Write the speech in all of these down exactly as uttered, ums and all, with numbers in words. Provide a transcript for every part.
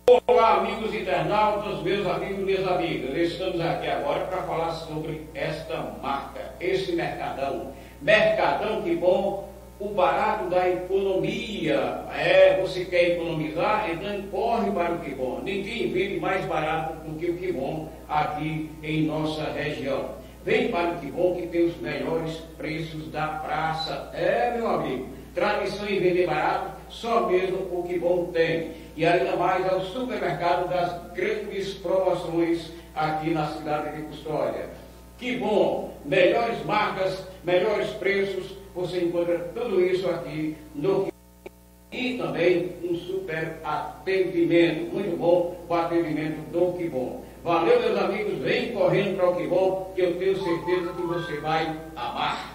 Olá, amigos internautas, meus amigos e minhas amigas. Estamos aqui agora para falar sobre esta marca, esse Mercadão. Mercadão Que Bom, o barato da economia. É, você quer economizar? Então corre para o Que Bom. Ninguém vende mais barato do que o Que Bom aqui em nossa região. Vem para o Que Bom, que tem os melhores preços da praça. É, meu amigo, tradição em vender barato, só mesmo o Que Bom tem. E ainda mais é o supermercado das grandes promoções aqui na cidade de Custódia. Que Bom, melhores marcas, melhores preços, você encontra tudo isso aqui no Que Bom. E também um super atendimento, muito bom o atendimento do Que Bom. Valeu, meus amigos, vem correndo para o Que Bom, que eu tenho certeza que você vai amar.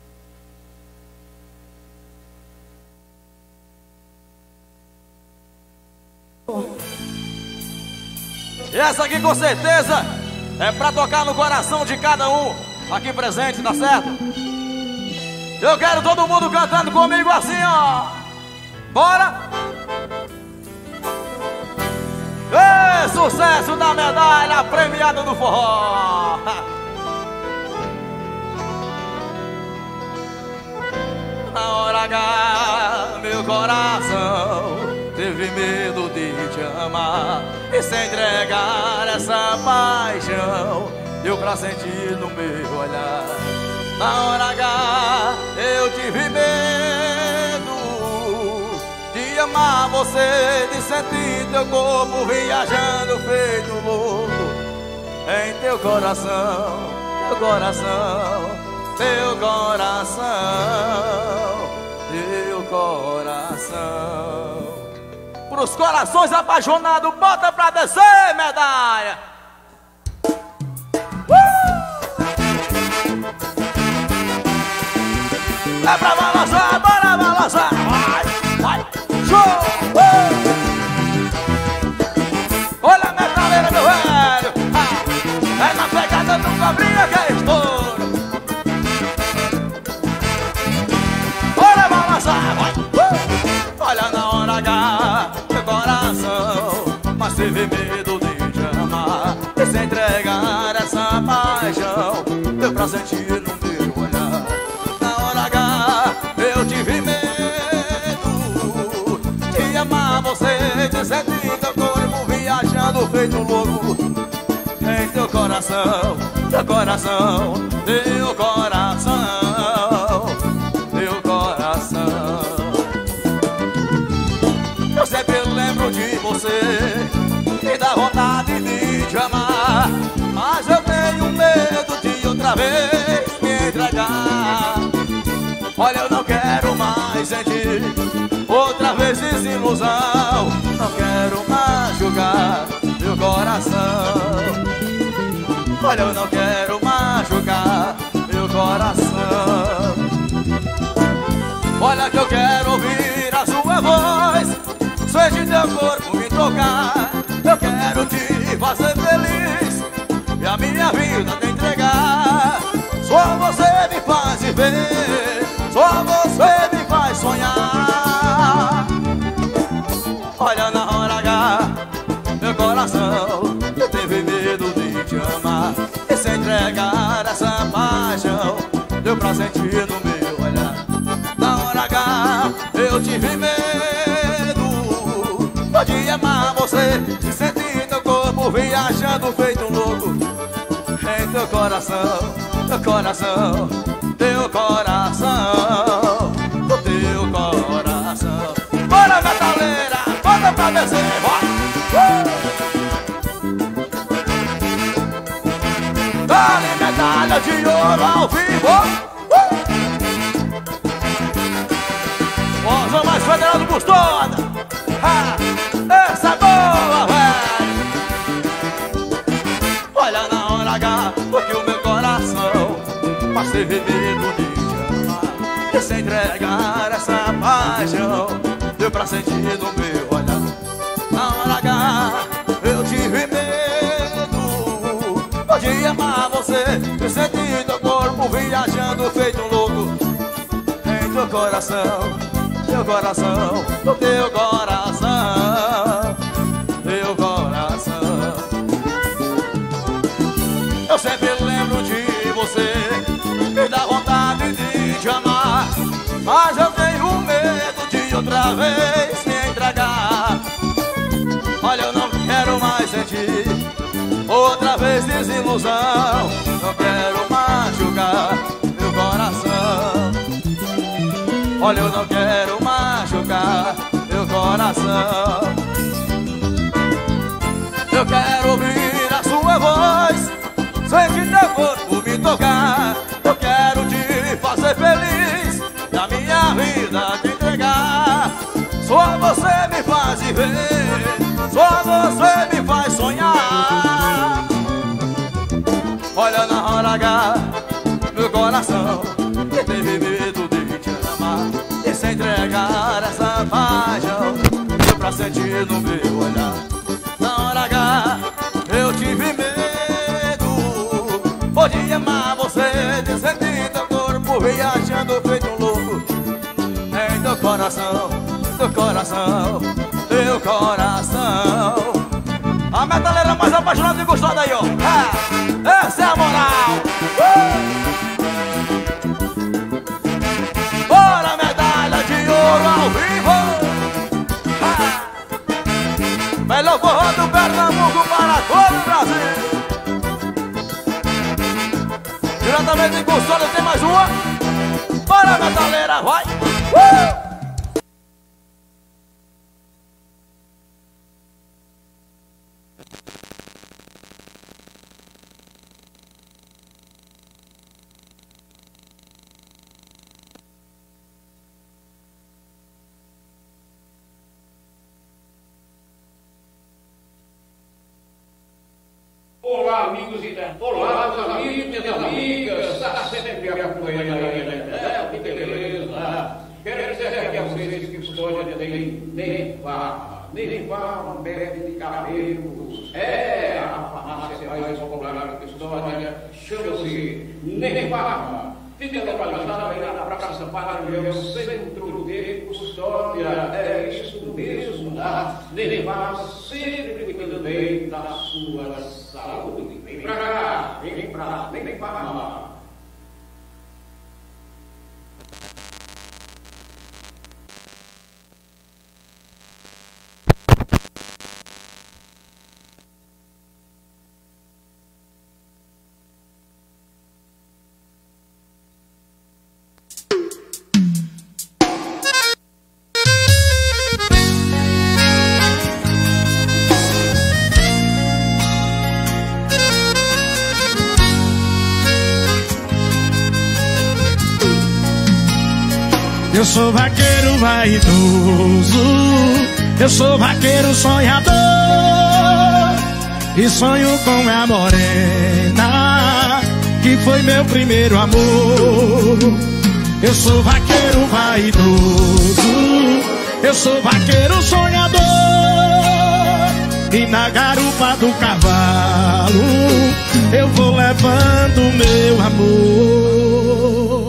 E essa aqui com certeza é pra tocar no coração de cada um aqui presente, tá certo? Eu quero todo mundo cantando comigo assim, ó. Bora! Ê, sucesso da medalha premiada do forró! Na hora H, meu coração teve medo de te amar e se entregar essa paixão deu pra sentir no meu olhar. Na hora H eu tive medo de amar você, de sentir teu corpo viajando feito louco em teu coração, teu coração, teu coração, teu coração. Pros corações apaixonados, bota pra descer, medalha! Uh! É pra balançar, bora balançar! Vai, vai, show! Uh! Olha a metaleira, meu velho! Ah, é na pegada do cobrinha que é estouro! Bora balançar, vai! Uh! Olha na hora H, meu coração, mas teve medo de te amar e se entregar essa paixão deu pra sentir no meu olhar. Na hora H eu tive medo de amar você, de sentir teu corpo viajando feito louco em teu coração, teu coração, teu coração, teu coração. Eu sempre lembro de você e dá vontade de te amar, mas eu tenho medo de outra vez me entregar. Olha, eu não quero mais sentir outra vez desilusão, não quero machucar meu coração. Olha, eu não quero machucar meu coração. Olha que eu quero ouvir a sua voz, sente teu corpo me tocar. Eu quero te fazer feliz e a minha vida te entregar. Só você me faz viver, só você me faz sonhar. Olha na hora H, meu coração teve medo de te amar e se entregar essa paixão deu pra sentir no meu olhar. Na hora H eu tive medo de amar você, de sentir teu corpo viajando feito um louco em teu coração, teu coração, teu coração, teu coração. Bora, metaleira, bota pra descer, vai! Uh! Dá-lhe medalha de ouro ao vivo! Uh! Voz mais federal do Custódia! Ah, essa é boa, velho! Olha na hora H, porque o meu coração mas teve medo de te amar e se entregar essa paixão deu pra sentir no meu olhar. Na hora H eu tive medo de amar você, de sentir teu corpo viajando feito um louco em teu coração, teu coração, teu coração, teu outra vez me entregar. Olha, eu não quero mais sentir outra vez desilusão. Não quero machucar meu coração. Olha, eu não quero machucar meu coração. Eu quero ouvir a sua voz, sentir teu corpo me tocar. Eu quero te fazer feliz, da minha vida te entregar. Só você me faz viver, só você me faz sonhar. Olha, na hora H, meu coração que teve medo de te amar e se entregar essa paixão, deu pra sentir no meu olhar. Na hora H, eu tive medo, pode amar você, de sentir teu corpo viajando feito um louco. Em teu coração, teu coração, teu coração. A metaleira mais apaixonada e gostosa aí, ó. É, essa é a moral. Uh! Bora, medalha de ouro ao vivo. É. Melhor forró do Pernambuco para todo o Brasil. Diretamente em Custódia tem mais uma. Bora, metaleira, vai. Uh! Olá, amigos e Olá, meus amigos, minhas amigas. Está sempre acompanhando aí, né? Que beleza. Quero dizer aqui a vocês que Custódia tem nem farra, nem farra, bebe de cabelos. É a farmácia mais popular de Custódia, chama-se Nem Farra. Fica localizada aí na Praça Paralelo, centro de Custódia. É isso mesmo, tá? Nem Farra sempre cuidando bem da sua saúde. Vem pra cá, vem pra lá, vem pra lá. Eu sou vaqueiro vaidoso, eu sou vaqueiro sonhador, e sonho com a morena, que foi meu primeiro amor. Eu sou vaqueiro vaidoso, eu sou vaqueiro sonhador, e na garupa do cavalo eu vou levando meu amor.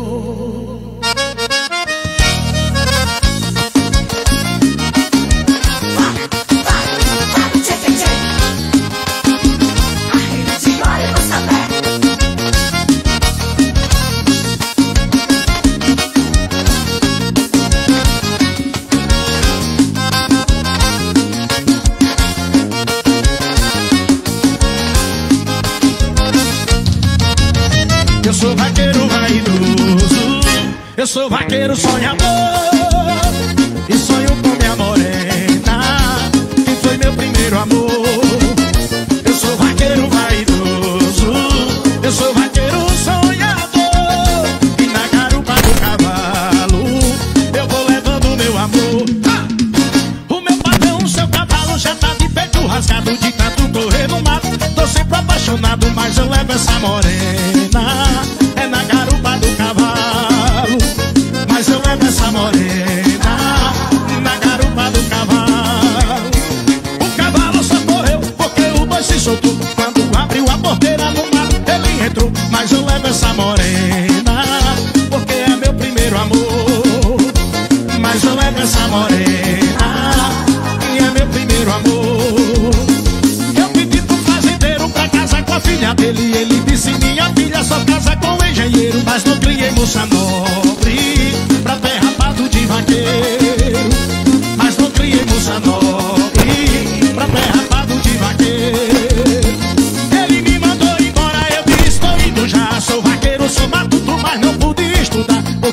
Eu sou vaqueiro vaidoso, eu sou vaqueiro sonhador, e sonho com minha morena, que foi meu primeiro amor. Eu sou vaqueiro vaidoso, eu sou vaqueiro sonhador, e na garupa do cavalo eu vou levando meu amor. Ah! O meu patrão, o seu cavalo já tá de peito rasgado, de tanto correr no mato. Tô sempre apaixonado, mas eu levo essa morena, é na garupa do cavalo. Mas eu levo essa morena, na garupa do cavalo. O cavalo só correu porque o boi se soltou. Quando abriu a porteira no mato, ele entrou. Mas eu levo essa morena, porque é meu primeiro amor. Mas eu levo essa morena, e é meu primeiro amor. Eu pedi pro fazendeiro pra casar com a filha dele. Ele disse: minha filha só casa com o engenheiro. Mas não criei moça nobre pra ter rapado de vaqueiro.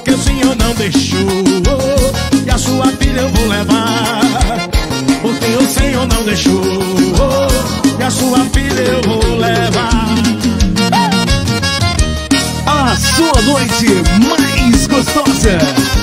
porque o senhor não deixou. E a sua filha eu vou levar, porque o senhor não deixou. E a sua filha eu vou levar. A sua noite mais gostosa.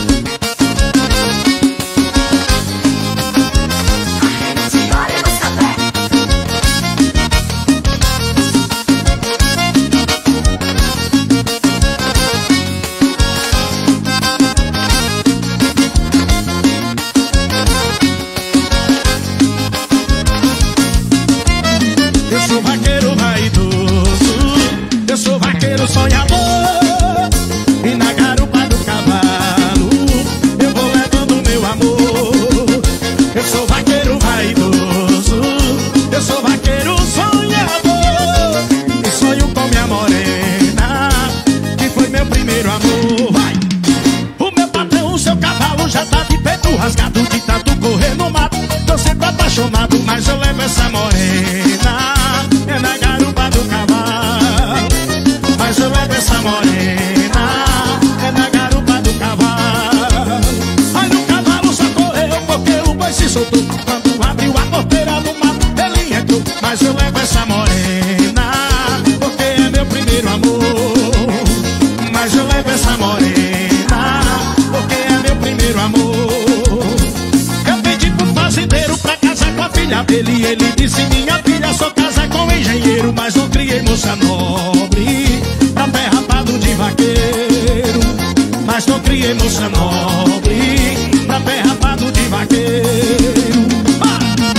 Sonhador, e na garupa do cavalo eu vou levando meu amor. Eu sou vaqueiro vaidoso, eu sou vaqueiro sonhador, e sonho com minha morena, que foi meu primeiro amor. Vai! O meu patrão, o seu cavalo já tá de peito rasgado, de tanto correr no mato. Tô sempre apaixonado, mas eu levo essa morena, é na garupa do cavalo. Mas eu levo essa morena, é na garupa do cavalo. Ai, no cavalo só correu porque o boi se soltou. Quando abriu a porteira do mato, ele entrou. Mas eu levo essa morena, porque é meu primeiro amor. Mas eu levo essa morena, porque é meu primeiro amor. Eu pedi pro fazendeiro pra casar com a filha dele, e ele disse: minha filha, só casa com engenheiro. Mas não criei moça nobre pra pé rapado de vaqueiro. Mas não criei moça nobre pra pé rapado de vaqueiro. Ah!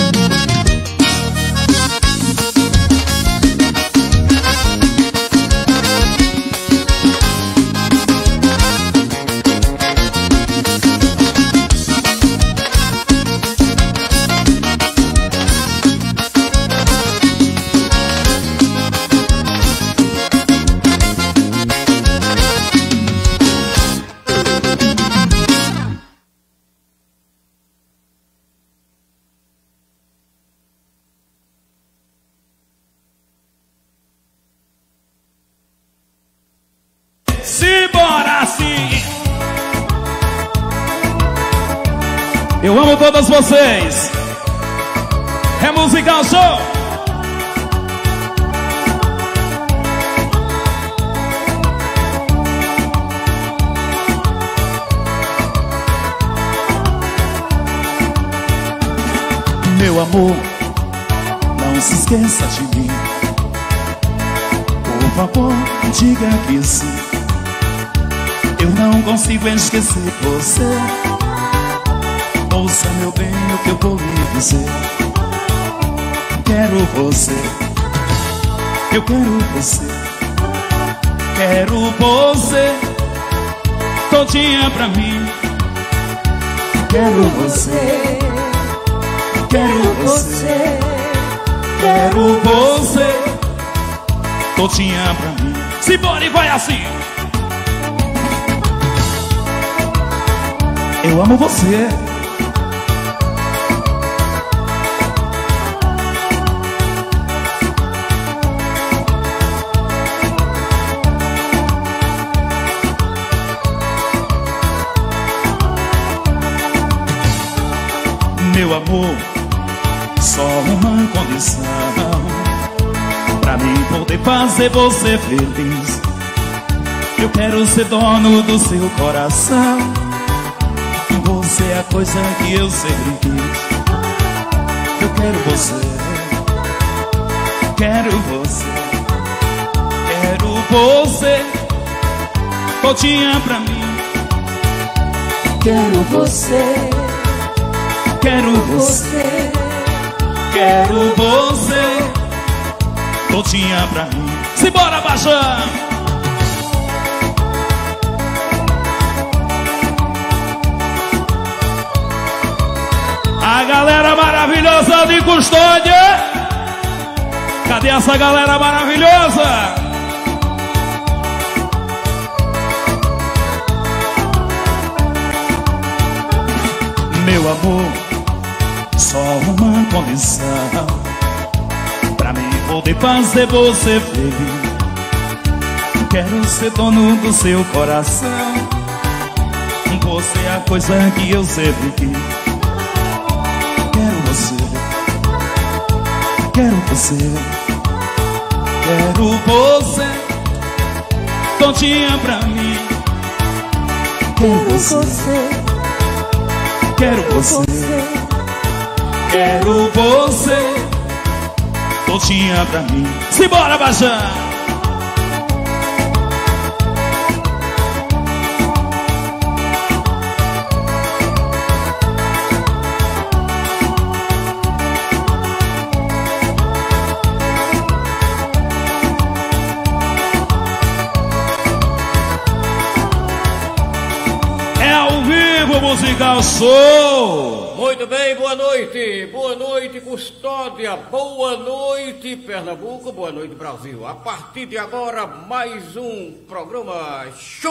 Simbora assim. Eu amo todas vocês. É Musical Show. Meu amor, não se esqueça de mim. Por favor, diga que sim. Eu não consigo esquecer você. Ouça, meu bem, o que eu vou lhe dizer. Quero você, eu quero você, Quero você todinha pra mim. quero você, quero você, Quero você todinha pra mim. Simbora e vai assim. eu amo você. Meu amor, só uma condição pra mim poder fazer você feliz. Eu quero ser dono do seu coração. Você é a coisa que eu sempre quis. Eu quero você, quero você, Quero você todinha pra mim. quero você, quero você, Quero você todinha pra mim. Simbora, baixão. A galera maravilhosa de Custódia. Cadê essa galera maravilhosa? meu amor, só uma condição pra mim poder fazer você feliz. Quero ser dono do seu coração. você é a coisa que eu sempre quis. Quero você, quero você, quero você, todinha pra mim. Quero você, quero você, quero você, todinha pra mim. Simbora, Bajão! Musical Show. Muito bem, boa noite. Boa noite, Custódia. Boa noite, Pernambuco. Boa noite, Brasil. A partir de agora, mais um programa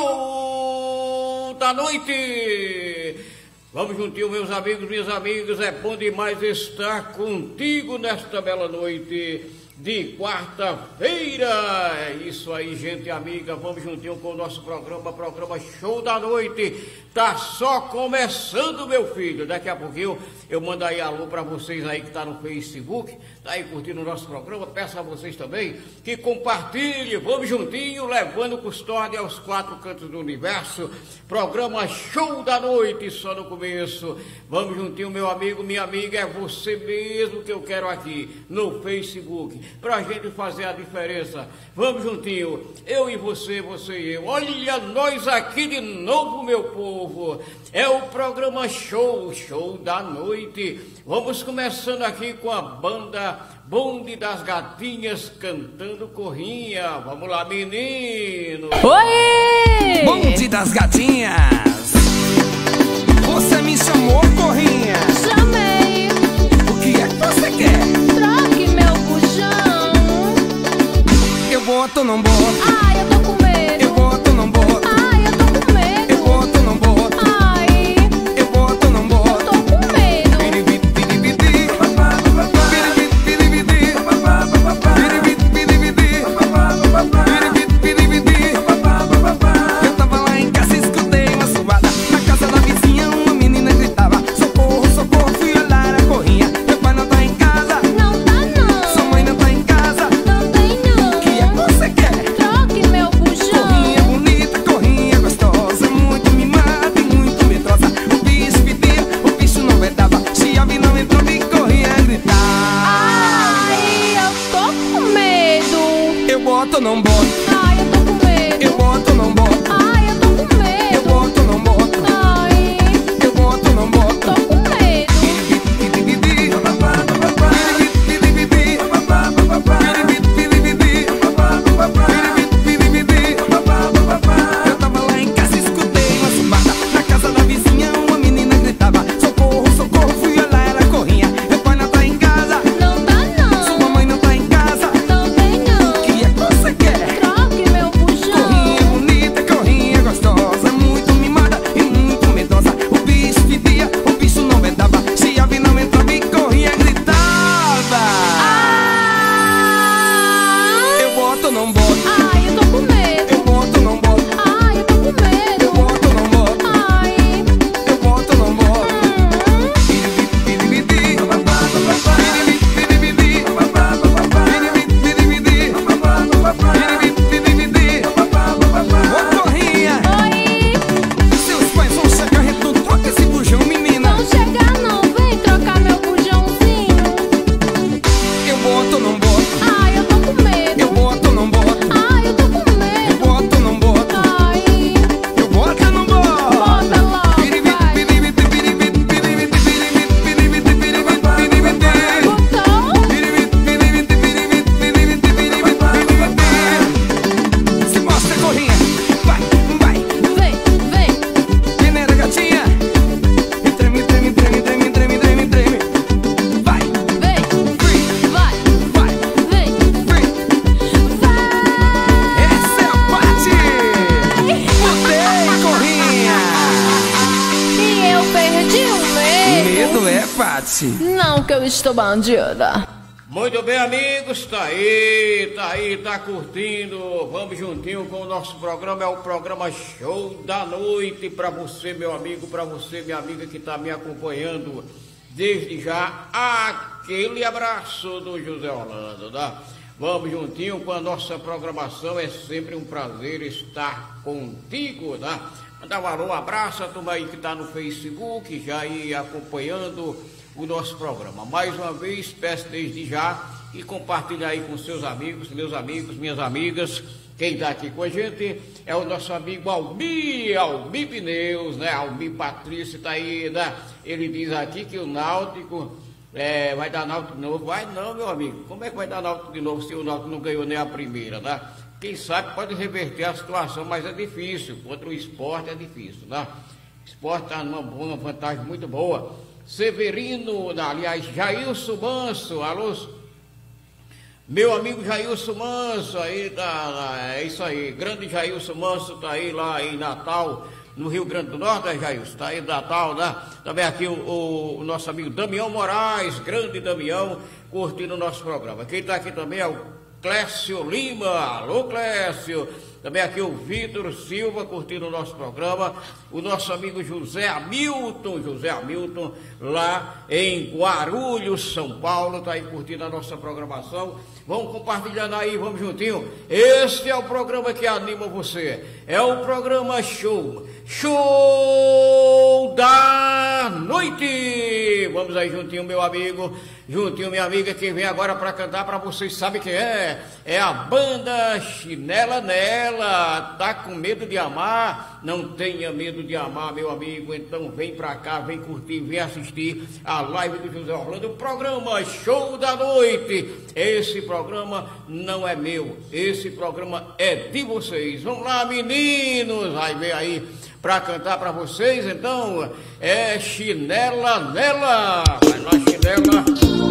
Show da Noite. Vamos juntinho, meus amigos, minhas amigas. É bom demais estar contigo nesta bela noite de quarta-feira. É isso aí, gente amiga. Vamos juntinho com o nosso programa, programa Show da Noite. Tá só começando, meu filho. Daqui a pouquinho eu mando aí alô para vocês aí que tá no Facebook, tá aí curtindo o nosso programa. Peço a vocês também que compartilhem. Vamos juntinho, levando Custódia aos quatro cantos do universo. Programa Show da Noite, só no começo. Vamos juntinho, meu amigo, minha amiga. É você mesmo que eu quero aqui no Facebook, pra gente fazer a diferença. Vamos juntinho, eu e você, você e eu. Olha nós aqui de novo, meu povo. É o programa Show, Show da Noite. Vamos começando aqui com a banda Bonde das Gatinhas cantando Corrinha. Vamos lá, menino. Oi! Bonde das Gatinhas. Você me chamou, Corrinha? Chamei. O que é que você quer? Troque meu puxão. Eu boto ou não boto? Ai, eu tô com medo. Eu boto ou não boto? Ai, eu tô com medo. Eu boto ou não boto? Ai, eu boto ou não boto? eu tô com medo. Piribiti, piribiti. Piribiti, piribiti. Piribiti, piribiti. Piribiti, piribiti. Eu tava lá em casa e escutei uma suada. Na casa da vizinha uma menina gritava: socorro, socorro, fui olhar a Corrinha. Meu pai não tá em casa. Não tá não. Sua mãe não tá em casa. Não tem não. O que é que você quer? Troque meu puxão. Corrinha bonita, Corrinha gostosa, muito mimada e muito medrosa. O bicho pedia, o bicho não vedava. Chiave não entrou e Corrinha gritava. Ai, eu tô com medo. Eu boto ou não boto? Ai, eu tô com medo. Eu boto ou não boto? Ai, eu tô com medo. Eu boto ou não boto? Ai, Eu boto ou não boto? tô com medo. Piribiti, piribiti. Piribiti, piribiti. Piribiti, piribiti. Piribiti, piribiti. Eu tava lá em casa e escutei uma zumbada. Na casa da vizinha uma menina gritava: socorro, socorro, fui olhar a Corrinha. Meu pai não tá em casa. Não tá não. Sua mãe não tá em casa. Não tem não. O que é que você quer? Troque meu puxão. Corrinha bonita, Corrinha gostosa, muito mimada e muito medrosa. O bicho pedia, o bicho não vedava. Chiave não entrava e Corrinha gritava. Ai, Eu boto ou não boto? ai, eu tô com medo. Eu boto ou não boto? Ai, eu tô com medo. Eu boto ou não boto? Ai, Eu boto ou não boto? hum, Piribiti, piribiti. Piribiti, piribiti. Piribiti, piribiti. Piribiti, piribiti. Ô Corrinha, oi. seus pais vão chegar redondo. Troca esse bujão, menina. Não chegar não, vem trocar meu puxãozinho. Eu boto ou não boto? Ai, eu tô com medo. Eu boto ou não boto? Ai, eu tô com Eu medo. boto ou não boto? Ai, Eu boto ou não boto? bota logo, Piribiti, vai. piribiti, piribiti, piribiti, piribiti, piribiti, piribiti, piribiti. Botou? Piribiti, piribiti, piribiti, piribiti, piribiti, piribiti. Se mostra, Corrinha. Vai, vai. Vem, vem. Peneira, gatinha. E treme, treme, treme, treme, treme, treme, treme. Vai, Vem, vem, vai, vai, vem, vem. vai. Essa é a Pati. Botei, Corrinha. E eu perdi o medo. Medo é, Pati. Não que eu estou bandida. Muito bem, amigos, tá aí, tá aí, tá curtindo. Vamos juntinho com o nosso programa, é o programa Show da Noite. Para você, meu amigo, para você, minha amiga que tá me acompanhando, desde já, aquele abraço do José Orlando, tá? Vamos juntinho com a nossa programação, é sempre um prazer estar contigo, tá? Mandar um alô, um abraço a turma aí que tá no Facebook, já aí acompanhando o nosso programa. Mais uma vez, peço desde já e compartilha aí com seus amigos, meus amigos, minhas amigas. Quem está aqui com a gente é o nosso amigo Almi, Almi Pneus, né? Almi Patrício está aí, né? Ele diz aqui que o Náutico é, vai dar Náutico de novo. Vai não, meu amigo. Como é que vai dar Náutico de novo se o Náutico não ganhou nem a primeira, né? Quem sabe pode reverter a situação, mas é difícil. Contra o Sport é difícil, né? O Sport está numa, numa vantagem muito boa. Severino, aliás, Jailson Manso, alô, meu amigo Jailson Manso, aí tá, é isso aí, grande Jailson Manso, tá aí lá em Natal, no Rio Grande do Norte, né, Jailson? Tá aí em Natal, né? Também aqui o, o, o nosso amigo Damião Moraes, grande Damião, curtindo o nosso programa. Quem tá aqui também é o Clécio Lima, alô Clécio. Também aqui o Vitor Silva curtindo o nosso programa, o nosso amigo José Hamilton, José Hamilton, lá em Guarulhos, São Paulo, está aí curtindo a nossa programação. Vamos compartilhando aí, vamos juntinho. Este é o programa que anima você, é o programa Show, Show da Noite. Vamos aí juntinho, meu amigo, juntinho, minha amiga, quem vem agora para cantar para vocês, sabe quem é? É a banda Chinela Nela. Tá com medo de amar? Não tenha medo de amar, meu amigo. Então vem pra cá, vem curtir, vem assistir a live do José Orlando, o programa Show da Noite. Esse programa não é meu, esse programa é de vocês. Vamos lá, meninos, vai ver aí pra cantar pra vocês. Então é Chinela Nela. Vai lá, Chinela.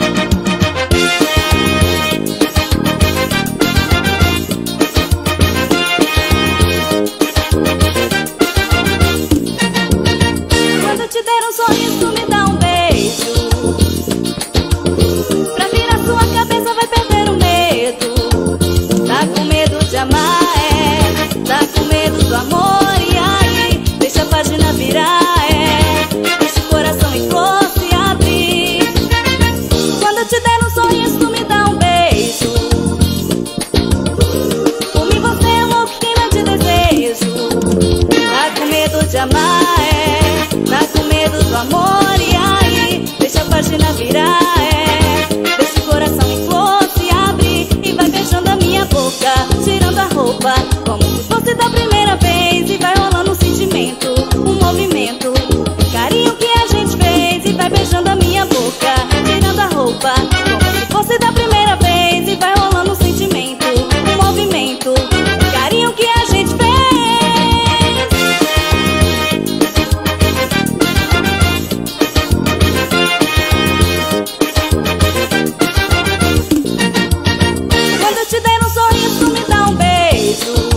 Te der um sorriso, me dá um beijo. Pra virar sua cabeça vai perder o medo. Tá com medo de amar, é. Tá com medo do amor, e aí deixa a página virar, é. Deixa o coração em flor se abrir. Quando eu te der um sorriso, me dá um beijo. Por mim você é louco, queima de desejo. Tá com medo de amar, é. Tá com medo do amor, e aí deixa a página virar, é. Deixa o coração em flor se abrir e vai beijando a minha boca, tirando a roupa, como se fosse da primeira vez. E vai rolando um sentimento, um movimento, um carinho que a gente fez. E vai beijando a minha boca, tirando a roupa, como se fosse da primeira vez. E vai rolando um sentimento, um movimento, um carinho que a gente fez. Te der um sorriso, me dá um beijo.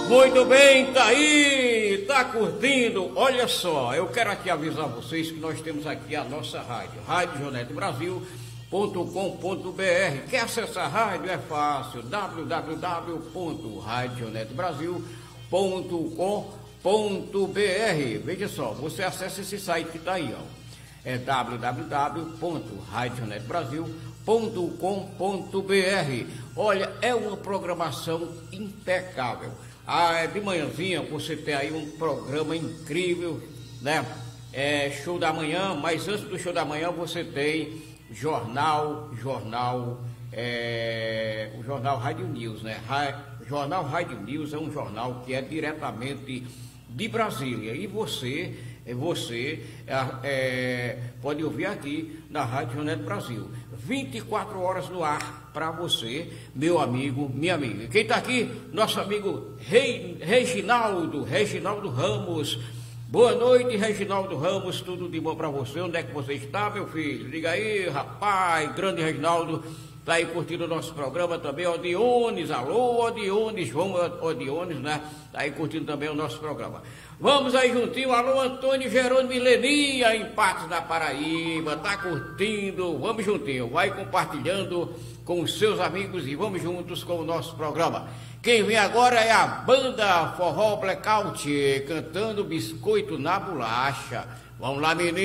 Muito bem, tá aí, tá curtindo. Olha só, eu quero aqui avisar vocês que nós temos aqui a nossa rádio, rádio Jonete Brasil ponto com ponto b r. Quer acessar a rádio? É fácil, w w w ponto rádio jonete brasil ponto com ponto b r. Veja só, você acessa esse site que tá aí, ó. É w w w ponto rádio jonete brasil ponto com ponto b r. Olha, é uma programação impecável. Ah, de manhãzinha você tem aí um programa incrível, né? É show da manhã, mas antes do show da manhã você tem jornal, jornal, é, o jornal Rádio News, né? Ra, jornal Rádio News é um jornal que é diretamente de Brasília e você, você é, é, pode ouvir aqui na Rádio Jonete Brasil, vinte e quatro horas no ar para você, meu amigo, minha amiga. Quem está aqui? Nosso amigo Rei, Reginaldo, Reginaldo Ramos. Boa noite, Reginaldo Ramos, tudo de bom para você? Onde é que você está, meu filho? Diga aí, rapaz, grande Reginaldo, tá aí curtindo o nosso programa também, Odiones, alô, Odiones, João Odiones, né? Tá aí curtindo também o nosso programa. Vamos aí juntinho, alô, Antônio Jerônimo Milenia, em Patos da Paraíba, tá curtindo, vamos juntinho, vai compartilhando com os seus amigos e vamos juntos com o nosso programa. Quem vem agora é a banda Forró Blackout, cantando Biscoito na Bolacha. Vamos lá, menino!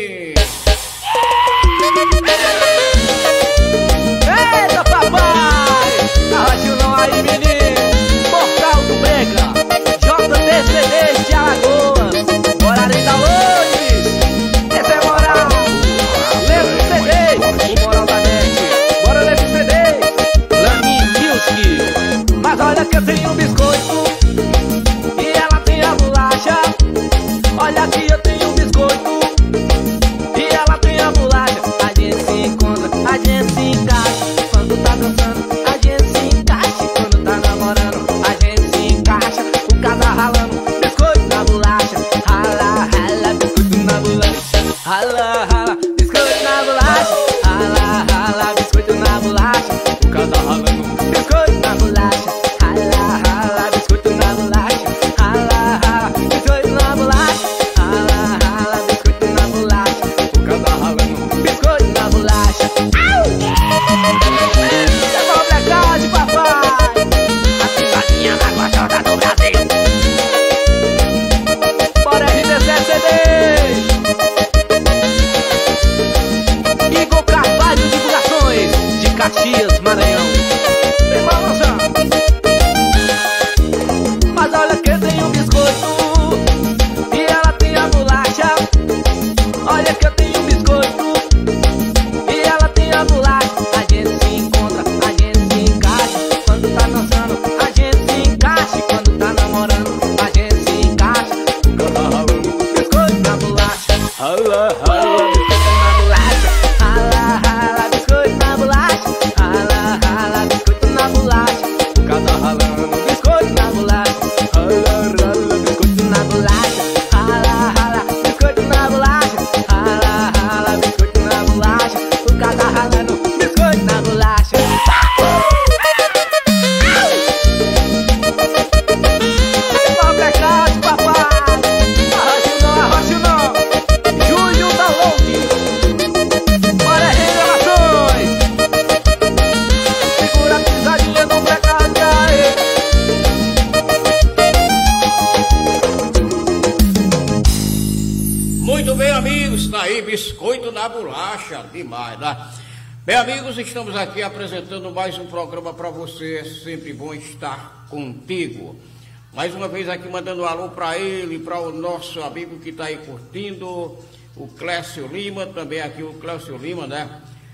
Eita, papai! Arranjo não aí, menino! Portal do Brega, J D C D de Alagoas, Morarim da Lourdes, essa é moral! Leva o C D, o Moral da Net, bora levar o C D, Lamin Music. Mas olha que eu tenho um biscoito e ela tem a bolacha. Olha que eu tenho um biscoito e ela tem a bolacha. A gente se encontra, a gente se encaixa. Quando tá dançando, a gente se encaixa. Quando tá namorando, a gente se encaixa. O casal ralando, biscoito na bolacha. Rala, rala, biscoito na bolacha. Rala, rala, biscoito na bolacha. Rala, rala, biscoito na bolacha. O casal ralando, biscoito na bolacha. Rala, rala, biscoito na bolacha. Rala, rala, biscoito na bolacha. Rala, rala, biscoito na bolacha. O casal ralando, biscoito na bolacha. Chegou o blackout, papai. A picadinha mais gostosa do Brasil. Bora R dezessete C D. Igor Carvalho Divulgações, de Caxias, Maranhão. Vem balançar. Mas olha que tem um biscoito e ela tem a bolacha. Olha que eu tenho um biscoito e ela tem a bolacha. A gente se encontra, a gente se encaixa. Quando tá dançando, a gente se encaixa. Quando tá namorando, a gente se encaixa. O casal ralando, biscoito na bolacha. Rala, rala, biscoito na bolacha. Rala, rala, biscoito na bolacha. Rala, rala, biscoito na bolacha. O casal ralando, biscoito na bolacha. Rala, rala, biscoito na bolacha. Rala, rala, biscoito na bolacha. Rala, rala, biscoito na bolacha. O casal ralando, biscoito na bolacha. Chegou o blackout, papai. Arrocha não, arrocha não. Júlio da Long. Bora revelações. Segura a pisadinha do blackout aí. Muito bem, amigos, tá aí, biscoito na bolacha, demais, né? Bem, amigos, estamos aqui apresentando mais um programa para você, é sempre bom estar contigo. Mais uma vez aqui mandando um alô para ele, para o nosso amigo que está aí curtindo, o Clécio Lima, também aqui o Clécio Lima, né?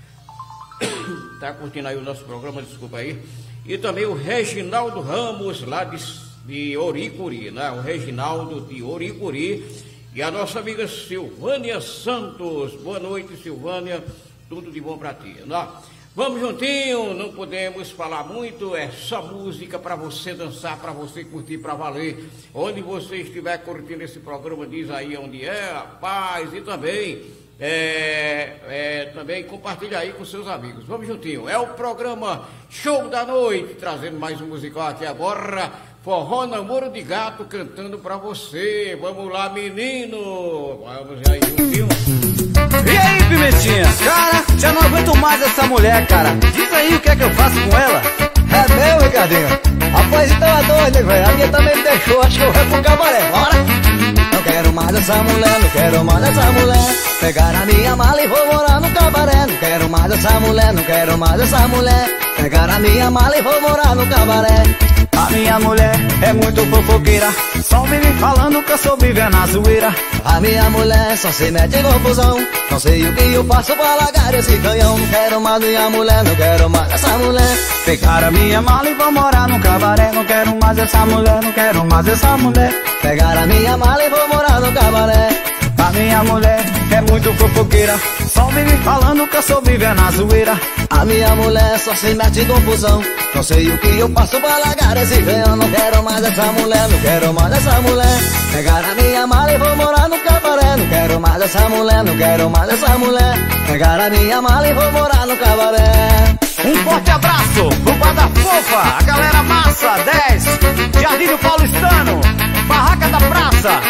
Tá curtindo aí o nosso programa, desculpa aí. E também o Reginaldo Ramos, lá de, de Oricuri, né? O Reginaldo de Oricuri. E a nossa amiga Silvânia Santos. Boa noite, Silvânia. Tudo de bom para ti, né? Vamos juntinho, não podemos falar muito, é só música para você dançar, para você curtir, para valer. Onde você estiver curtindo esse programa, diz aí onde é, rapaz. E também É, é, também compartilha aí com seus amigos. Vamos juntinho. É o programa Show da Noite, trazendo mais um musical aqui agora. Forró Namoro de Gato cantando pra você. Vamos lá, menino. Vamos aí juntinho. E aí, Pimentinha? Cara, já não aguento mais essa mulher, cara. Diz aí o que é que eu faço com ela. É meu, Ricardinho? Rapaz, então é doido, velho. A minha também me deixou, acho que eu vou pro cabaré. Bora! Não quero mais essa mulher, não quero mais essa mulher. Pegar a minha mala e vou morar no cabaré. Não quero mais essa mulher, não quero mais essa mulher. Pegar a minha mala e vou morar no cabaré. A minha mulher é muito fofoqueira, só vive falando que eu sou viver na zoeira. A minha mulher só se mete em confusão, não sei o que eu faço pra largar esse canhão. Não quero mais minha mulher, não quero mais essa mulher. Pegar a minha mala e vou morar no cabaré. Não quero mais essa mulher, não quero mais essa mulher. Pegar a minha mala e vou morar no cabaré. A minha mulher é muito fofoqueira, só vive falando que eu sou viver na zoeira. A minha mulher só se mete em confusão, não sei o que eu faço pra largar esse venhão. Não quero mais essa mulher, não quero mais essa mulher. Pegar a minha mala e vou morar no cabaré. Não quero mais essa mulher, não quero mais essa mulher. Pegar a minha mala e vou morar no cabaré. Um forte abraço pro Banda Fofa, a galera massa, dez, Jardim do Paulistano, Barraca da Praça.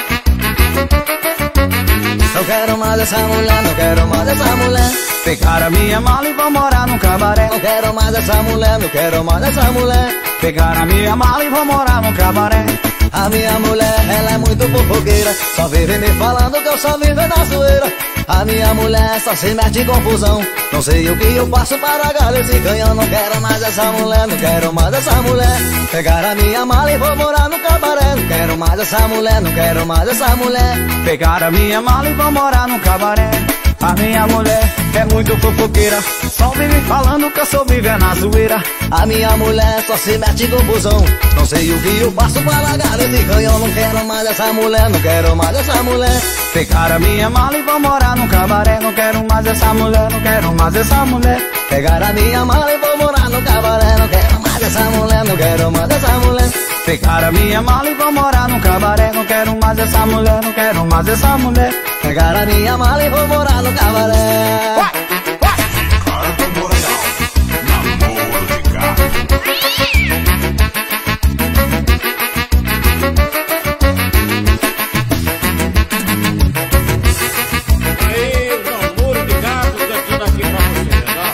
Não quero mais essa mulher, não quero mais essa mulher. Pegar a minha mala e vou morar no cabaré. Não quero mais essa mulher, não quero mais essa mulher. Pegar a minha mala e vou morar no cabaré. A minha mulher, ela é muito fofoqueira, só vive me falando que eu só vivo na zoeira. A minha mulher só se mete em confusão, não sei o que eu faço para largar esse canhão. Não quero mais essa mulher, não quero mais essa mulher. Pegar a minha mala e vou morar no cabaré. Não quero mais essa mulher, não quero mais essa mulher. Pegar a minha mala e vou morar no cabaré. A minha mulher é muito fofoqueira, só vive falando que eu sou viver na zoeira. A minha mulher só se mete em confusão, não sei o que eu faço pra largar esse canhão. Não quero mais essa mulher, não quero mais essa mulher. Pegar a minha mala e vou morar no cabaré. Não quero mais essa mulher, não quero mais essa mulher. Pegar a minha mala e vou morar no cabaré. Não quero mais essa mulher, não quero mais essa mulher. Pegar a minha mala e vou morar no cabaré. Não quero mais essa mulher, não quero mais essa mulher. Pegar a minha mala e vou morar no cabaré. Vai, vai. Carta Moral, namoro de gato. Aí, o namoro de gato cantando aqui pra você, tá?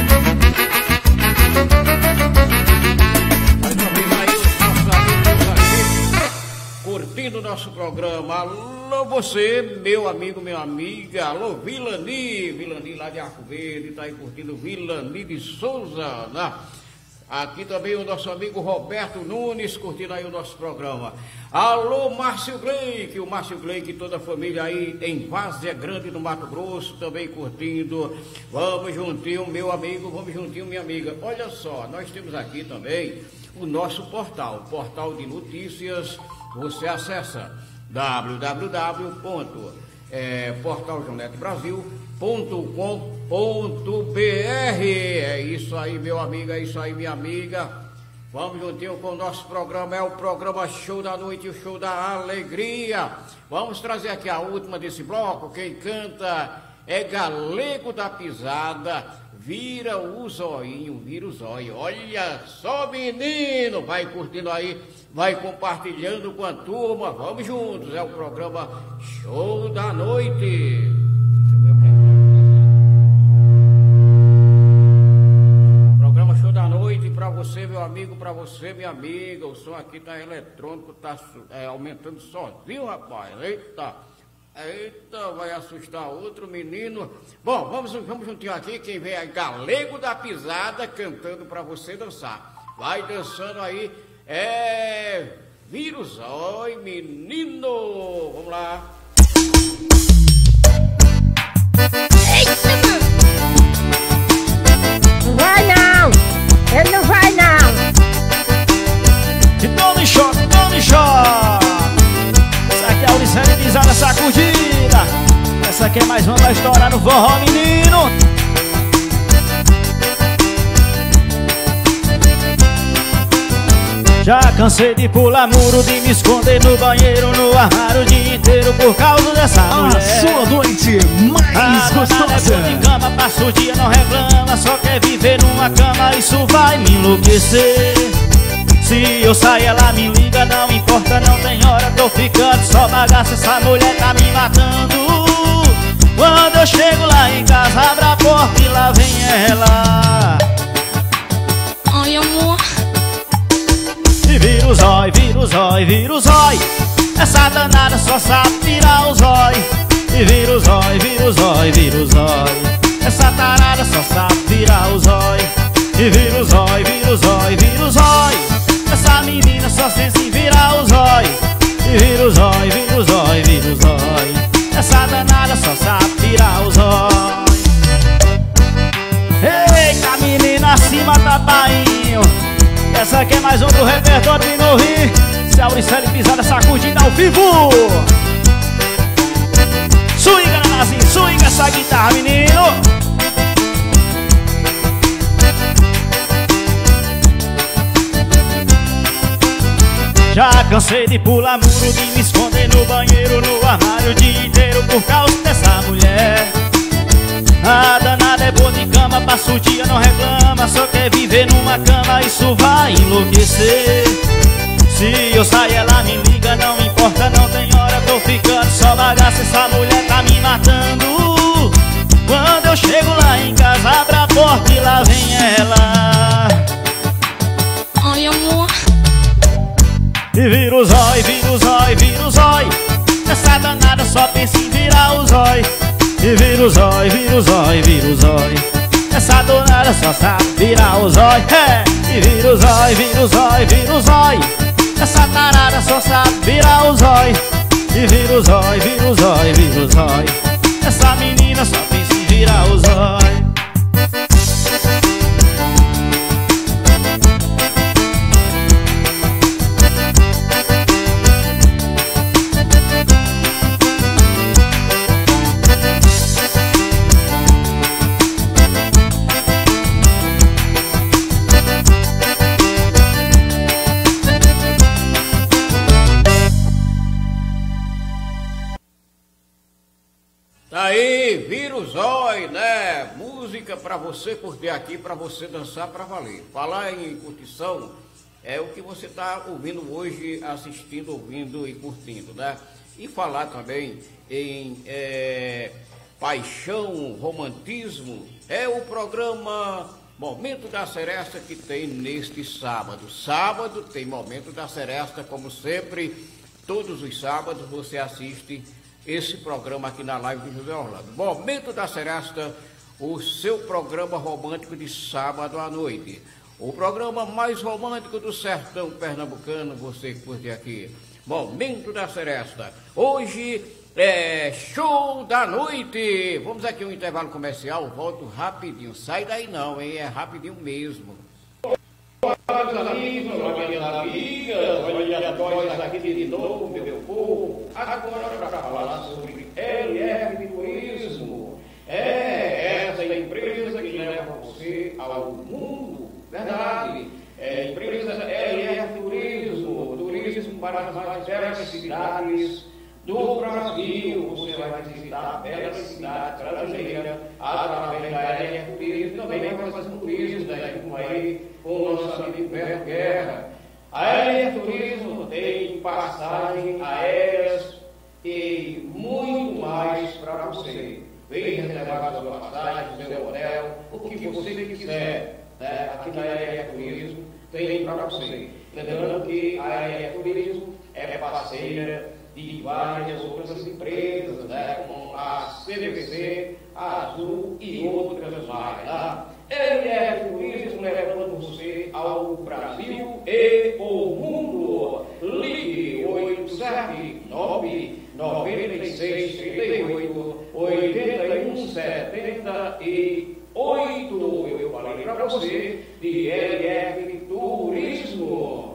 Mas também aí os nossos amigos aqui curtindo o nosso programa. Alô você, meu amigo, minha amiga. Alô Vilani, Vilani lá de Arco Verde, tá aí curtindo Vilani de Souza, né? Aqui também o nosso amigo Roberto Nunes, curtindo aí o nosso programa. Alô Márcio Gleick, o Márcio Gleick e toda a família aí em Várzea Grande, no Mato Grosso, também curtindo. Vamos juntinho, meu amigo, vamos juntinho, minha amiga. Olha só, nós temos aqui também o nosso portal, portal de notícias. Você acessa w w w ponto portal jonete brasil ponto com ponto b r. É isso aí, meu amigo, é isso aí, minha amiga. Vamos juntinho com o nosso programa, é o programa Show da Noite, o Show da Alegria. Vamos trazer aqui a última desse bloco. Quem canta é Galego da Pisada. Vira o zoinho, vira o zóio. Olha só, menino, vai curtindo aí, vai compartilhando com a turma. Vamos juntos, é o programa Show da Noite. Programa Show da Noite para você, meu amigo, para você, minha amiga. O som aqui tá eletrônico, tá é, aumentando sozinho, rapaz. Eita. Eita, vai assustar outro menino. Bom, vamos, vamos juntinho aqui. Quem vem é Galego da Pisada cantando pra você dançar. Vai dançando aí. É... Vírus, oi menino. Vamos lá. Eita, não vai não. Ele não vai não. Então me choque, então me choque. Essa aqui é a Ulicélia Pisada Sacudida. Essa aqui é mais uma da história no forró, menino. Já cansei de pular muro, de me esconder no banheiro, no armário o dia inteiro por causa dessa mulher. A sua noite mais a gostosa. É de cama, passa o dia, não reclama, só quer viver numa cama, isso vai me enlouquecer. Se eu sair ela me liga, não importa, não tem hora, tô ficando só bagaça, essa mulher tá me matando. Quando eu chego lá em casa, abre a porta e lá vem ela. Ai, amor. E vira o zói, vira o zói, vira o zói. Essa danada só sabe virar o zói. E vira o zói, vira o zói, vira o zói. Essa tarada só sabe virar o zói. E vira o zói, vira o zói, vira o zói. Essa menina só sente se virar o zói. E vira o zói, vira o zói, vira o zói. Essa danada só sabe virar o zói. Eita, menina acima da bainho. Essa aqui é mais um do repertório de novinho. Se a Auricelli pisada, sacudida ao vivo. Swinga, Nanazinho, swinga essa guitarra, menino. Já cansei de pular muro, de me esconder no banheiro, no armário o dia inteiro por causa dessa mulher. A danada é boa de cama, passa o dia, não reclama, só quer viver numa cama, isso vai enlouquecer. Se eu sair ela me liga, não importa, não tem hora, tô ficando só bagaça, essa mulher tá me matando. Quando eu chego lá em casa, abre a porta e lá vem ela. Ai, amor. E vira o zói, vira o zói, vira o zói. Essa danada só pensa em virar o zói. E vira o zói, vira o zói, vira o zói. Essa danada só sabe virar o zói. É. E vira o zói, vira o zói, vira o zói. Essa tarada só sabe virar o zói. E vira o zói, vira o zói, vira o zói. Essa menina só pensa em virar o zói. Aí, vira o zói, né? Música pra você curtir aqui, pra você dançar pra valer. Falar em curtição é o que você tá ouvindo hoje, assistindo, ouvindo e curtindo, né? E falar também em é, paixão, romantismo, é o programa Momento da Seresta que tem neste sábado. Sábado tem Momento da Seresta, como sempre, todos os sábados você assiste esse programa aqui na live do José Orlando. Momento da Seresta, o seu programa romântico de sábado à noite. O programa mais romântico do sertão pernambucano, você curte aqui. Momento da Seresta. Hoje é show da noite. Vamos aqui um intervalo comercial, volto rapidinho. Sai daí não, hein? É rapidinho mesmo. Olá, meus amigos, olá, minhas amigas, olha nós aqui de novo, meu povo. Agora para falar sobre L F Turismo. É essa empresa que leva você ao mundo, verdade? É a empresa L F Turismo, turismo para as mais belas cidades do Brasil. Você vai visitar belas cidades brasileiras através da L F Turismo. Também vai fazer um turismo, né? Como aí com o nosso amigo Beto Guerra. A L F Turismo tem passagem aéreas e muito mais para você. Venha reservar sua passagem, seu hotel, o que você quiser, né? Aqui na L F Turismo tem para você. Lembrando que a L F Turismo é parceira de várias outras empresas, né? Como a C V C, a Azul e outras mais. Tá? L F Turismo levando você ao Brasil e o mundo. Ligue oito sete nove nove seis três oito oito um sete oito. Eu falei para você de L F Turismo.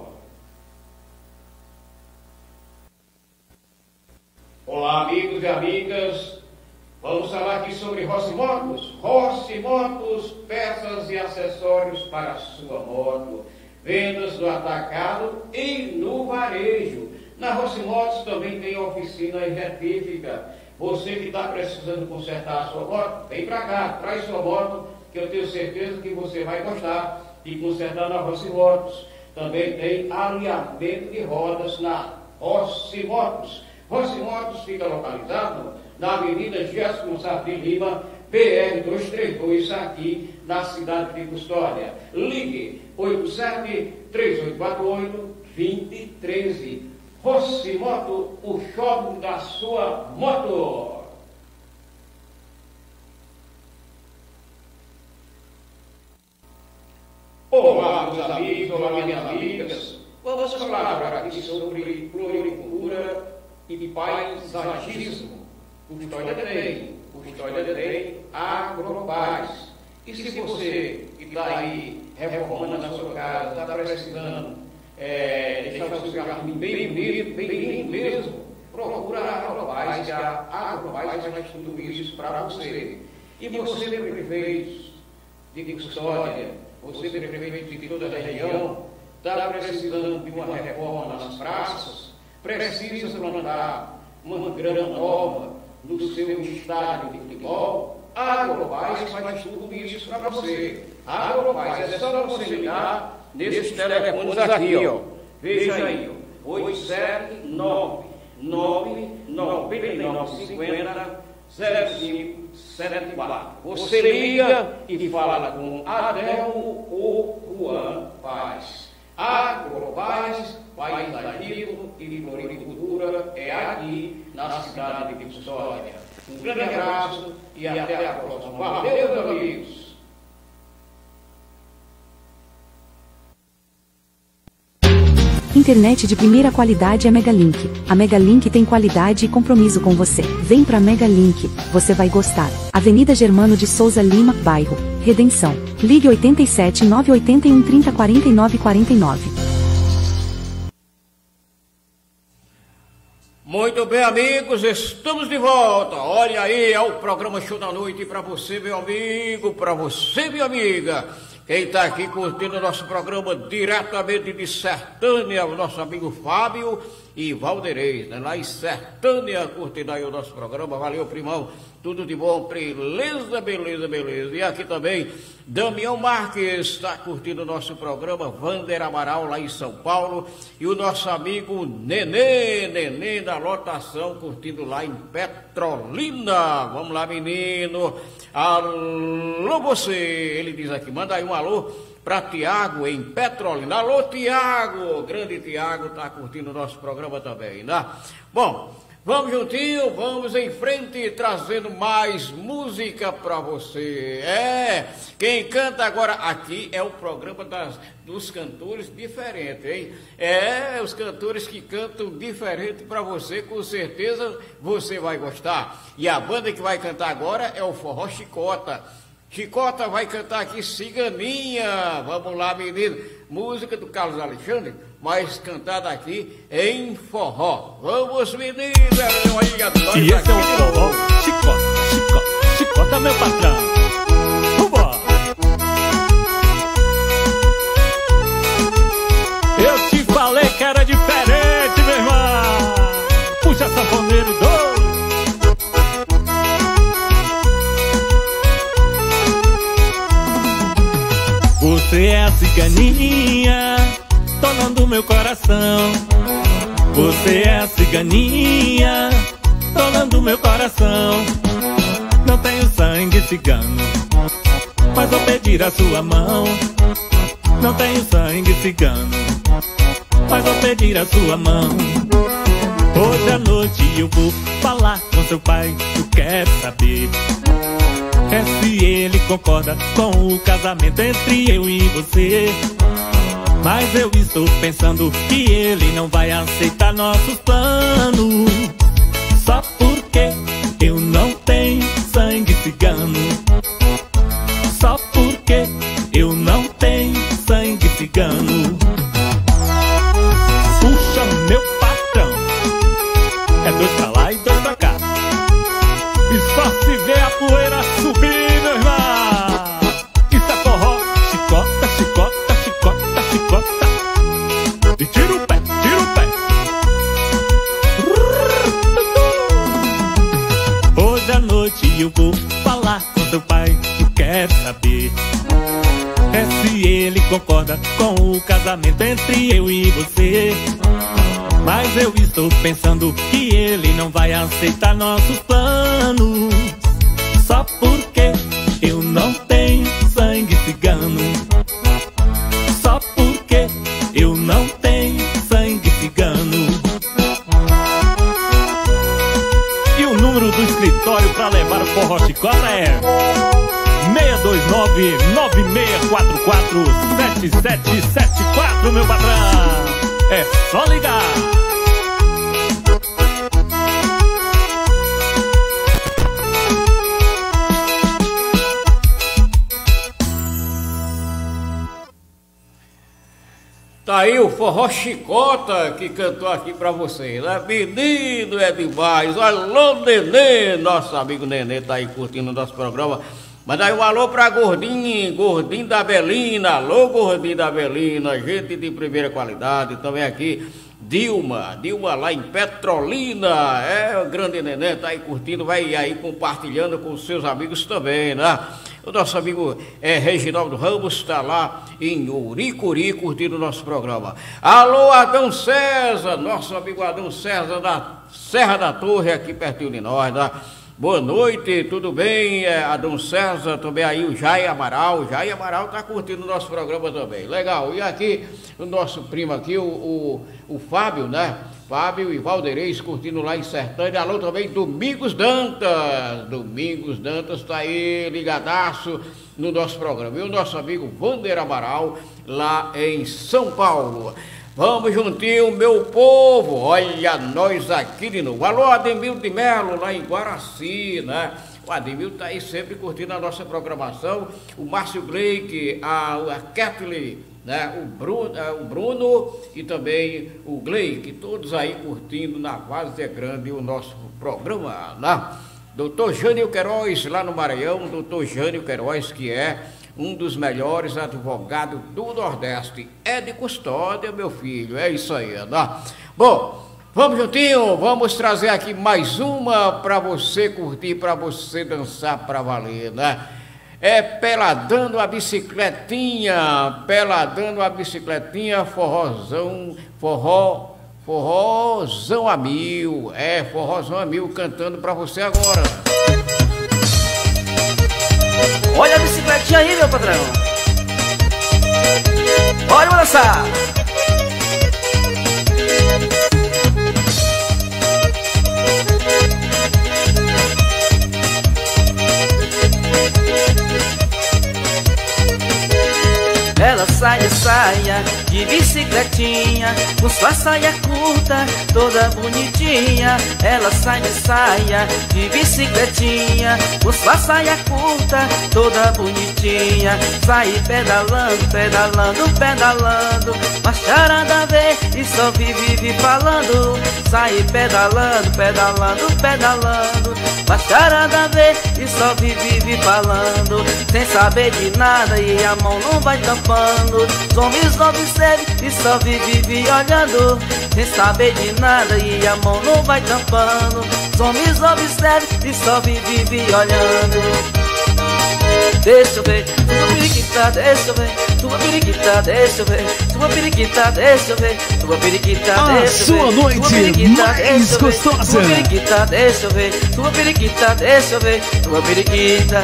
Olá, amigos e amigas. Vamos falar aqui sobre Rossi Motos. Rossi Motos, peças e acessórios para a sua moto. vendas no atacado e no varejo. Na Rossi Motos também tem oficina e retífica. Você que está precisando consertar a sua moto, vem para cá, traz sua moto, que eu tenho certeza que você vai gostar e consertar na Rossi Motos. Também tem alinhamento de rodas na Rossi Motos. Rossi Motos fica localizado na Avenida Gerson Gonçalves de Lima, P R duzentos e trinta e dois, aqui na cidade de Custódia. Ligue oito sete, três oito quatro oito, dois zero um três. Rossi Moto, o shopping da sua moto. Olá, meus amigos, olá, minhas amigas. Vamos falar aqui sobre floricultura e paisagismo. Custódia tem, Custódia tem Agropaz. E se você que está aí reformando a sua casa, está precisando é, deixar o seu jardim bem bonito, bem lindo mesmo, procura a Agropaz, que a Agropaz faz tudo isso para você. E você, prefeito de Custódia, você, prefeito de toda a região, está precisando de uma reforma nas praças, precisa plantar uma grama nova no seu estádio de futebol, a Agropaz faz tudo isso para você. A Agropaz é só você ligar nesses telefones aqui, ó. Veja aí, ó. oito sete nove, nove nove nove cinco zero, zero cinco sete quatro. Você liga e fala com Adelmo ou Juan Paz. Agropaz, paisagismo e floricultura é aqui na cidade de Custódia. Um grande abraço e até a próxima. Valeu, meus amigos! Internet de primeira qualidade é Megalink. A Megalink tem qualidade e compromisso com você. Vem pra Megalink, você vai gostar. Avenida Germano de Souza Lima, bairro Redenção. Ligue oito sete nove oito um três zero quatro nove quatro nove. Muito bem, amigos, estamos de volta. Olha aí, é o programa Show da Noite para você, meu amigo, para você, minha amiga. Quem está aqui curtindo o nosso programa diretamente de Sertânia, o nosso amigo Fábio e Valderez, né? Lá em Sertânia, curtindo aí o nosso programa. Valeu, primão. Tudo de bom, beleza, beleza, beleza. E aqui também, Damião Marques está curtindo o nosso programa, Vander Amaral, lá em São Paulo. E o nosso amigo Nenê, Nenê da lotação, curtindo lá em Petrolina. Vamos lá, menino. Alô, você. Ele diz aqui, manda aí um alô para Tiago em Petrolina. Alô, Tiago. Grande Tiago está curtindo o nosso programa também, né? Bom, vamos juntinho, vamos em frente, trazendo mais música para você. É, quem canta agora aqui é o programa das, dos cantores diferentes, hein? É, os cantores que cantam diferente para você, com certeza você vai gostar. E a banda que vai cantar agora é o Forró Chicota. Chicota vai cantar aqui Ciganinha. Vamos lá, menino. Música do Carlos Alexandre, mas cantada aqui em forró. Vamos, meninos. E esse é o forró Chicota, Chicota, Chicota, meu patrão. Vambora. Eu te falei que era diferente, meu irmão. Puxa, sanfoneiro doido. Você é a ciganinha, tomando meu coração. Você é a ciganinha, tomando meu coração. Não tenho sangue cigano, mas vou pedir a sua mão. Não tenho sangue cigano, mas vou pedir a sua mão. Hoje à noite eu vou falar com seu pai. Eu quero saber é se ele concorda com o casamento entre eu e você. Mas eu estou pensando que ele não vai aceitar nossos planos, só porque eu não tenho sangue cigano. Só porque eu não tenho sangue cigano. Puxa, meu patrão, é dois pra lá e dois pra cá, e só se vê a poeira subir, meu irmão. Isso é forró, chicota, chicota, chicota, chicota. eu vou falar com seu pai. Eu quero saber é se ele concorda com o casamento entre eu e você. Mas eu estou pensando que ele não vai aceitar nossos planos, só porque eu não tenho sangue cigano. Só porque eu não tenho sangue cigano. E o número do escritório para levar o forró chicota é seis dois nove, nove seis quatro quatro, sete sete sete quatro, meu patrão. É só ligar. Tá aí o forró chicota que cantou aqui pra vocês, né? Menino é demais. Alô, Nenê, nosso amigo Nenê tá aí curtindo o nosso programa. Manda aí um alô pra Gordinho, Gordinho da Belina. Alô, Gordinho da Belina, gente de primeira qualidade. Também aqui Dilma, Dilma lá em Petrolina. É, o grande Nenê tá aí curtindo, vai aí compartilhando com os seus amigos também, né? O nosso amigo é, Reginaldo Ramos está lá em Uricuri curtindo o nosso programa. Alô, Adão César, nosso amigo Adão César da Serra da Torre, aqui pertinho de nós, né? Boa noite, tudo bem? É, Adão César, também aí o Jair Amaral. O Jair Amaral está curtindo o nosso programa também. Legal. E aqui o nosso primo aqui, o, o, o Fábio, né? Fábio e Valdeirês curtindo lá em Sertânia. Alô também, Domingos Dantas. Domingos Dantas está aí ligadaço no nosso programa. E o nosso amigo Vander Amaral lá em São Paulo. Vamos juntinho, meu povo. Olha nós aqui de novo. Alô, Ademil de Melo lá em Guaraci, né? O Ademil está aí sempre curtindo a nossa programação. O Márcio Gleick, a, a Kathleen, né? o, Bruno, o Bruno e também o Gleick, todos aí curtindo na Várzea Grande o nosso programa, né? doutor Jânio Queiroz lá no Maranhão, doutor Jânio Queiroz, que é um dos melhores advogados do Nordeste. É de custódia, meu filho, é isso aí, né? Bom, vamos juntinho, vamos trazer aqui mais uma para você curtir, para você dançar para valer, né? É Peladando a Bicicletinha, Peladando a Bicicletinha, forrozão, forró, forrozão a mil, é, forrozão a mil, cantando para você agora. Olha a bicicletinha aí, meu patrão. Bora dançar. Ela sai de saia, de bicicletinha, com sua saia curta, toda bonitinha. Ela sai de saia, de bicicletinha, com sua saia curta, toda bonitinha. Sai pedalando, pedalando, pedalando, mas charada vê e só vive, vive falando. Sai pedalando, pedalando, pedalando, mas charada vê e só vive, vive falando. Sem saber de nada e a mão não vai tampando. Os homens observam e só vive, vive olhando. Sem saber de nada e a mão não vai tampando. Os homens observam e só vive, vive olhando. Deixa eu ver, tua periquita, deixa eu ver, tua periquita, deixa eu ver, tua periquita, deixa eu ver, tua periquita, deixa eu ver. A sua noite mais gostosa. Tua periquita, deixa eu ver, tua periquita, deixa eu ver, tua periquita.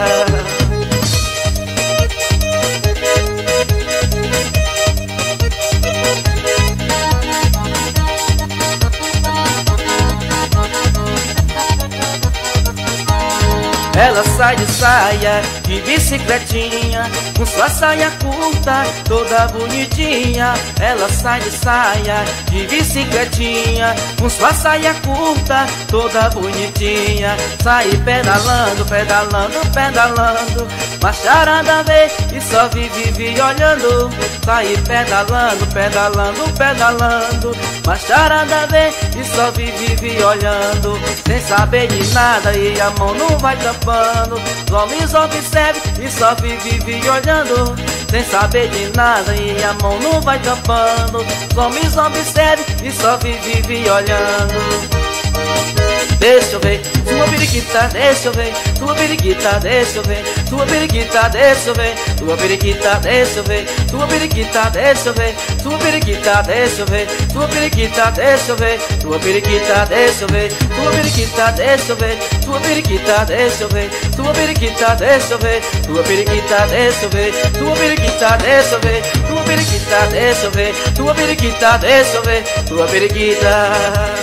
Ela sai de saia, de bicicletinha, com sua saia curta, toda bonitinha. Ela sai de saia, de bicicletinha, com sua saia curta, toda bonitinha. Sai pedalando, pedalando, pedalando, mas charada vê e só vive, vive olhando. Sai pedalando, pedalando, pedalando, mas charada vê e só vive, vive olhando. Sem saber de nada e a mão não vai tampando. Os homens observam e só vive, vive olhando. Sem saber de nada e a mão não vai tampando. Os homens observam e só vive, vive olhando. deixa eu ver. Tua periquita, deixa eu ver. Tua periquita, deixa eu ver. Tua periquita, deixa eu ver. Tua periquita, deixa eu ver. Tua periquita, deixa eu ver. Tua periquita, deixa eu ver. Tua periquita, deixa eu ver. Tua periquita, deixa eu ver. Tua periquita, deixa eu ver. Tua periquita, deixa eu ver. Tua periquita, deixa eu ver. Tua periquita, deixa eu ver. Tua periquita, deixa eu ver. Tua periquita, deixa eu ver. Tua periquita, deixa eu ver. Tua periquita.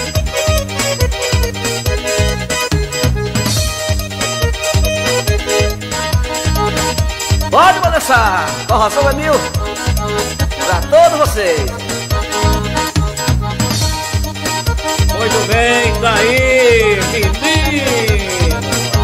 Pode balançar, Corração é mil pra todos vocês. Muito bem, daí, menino.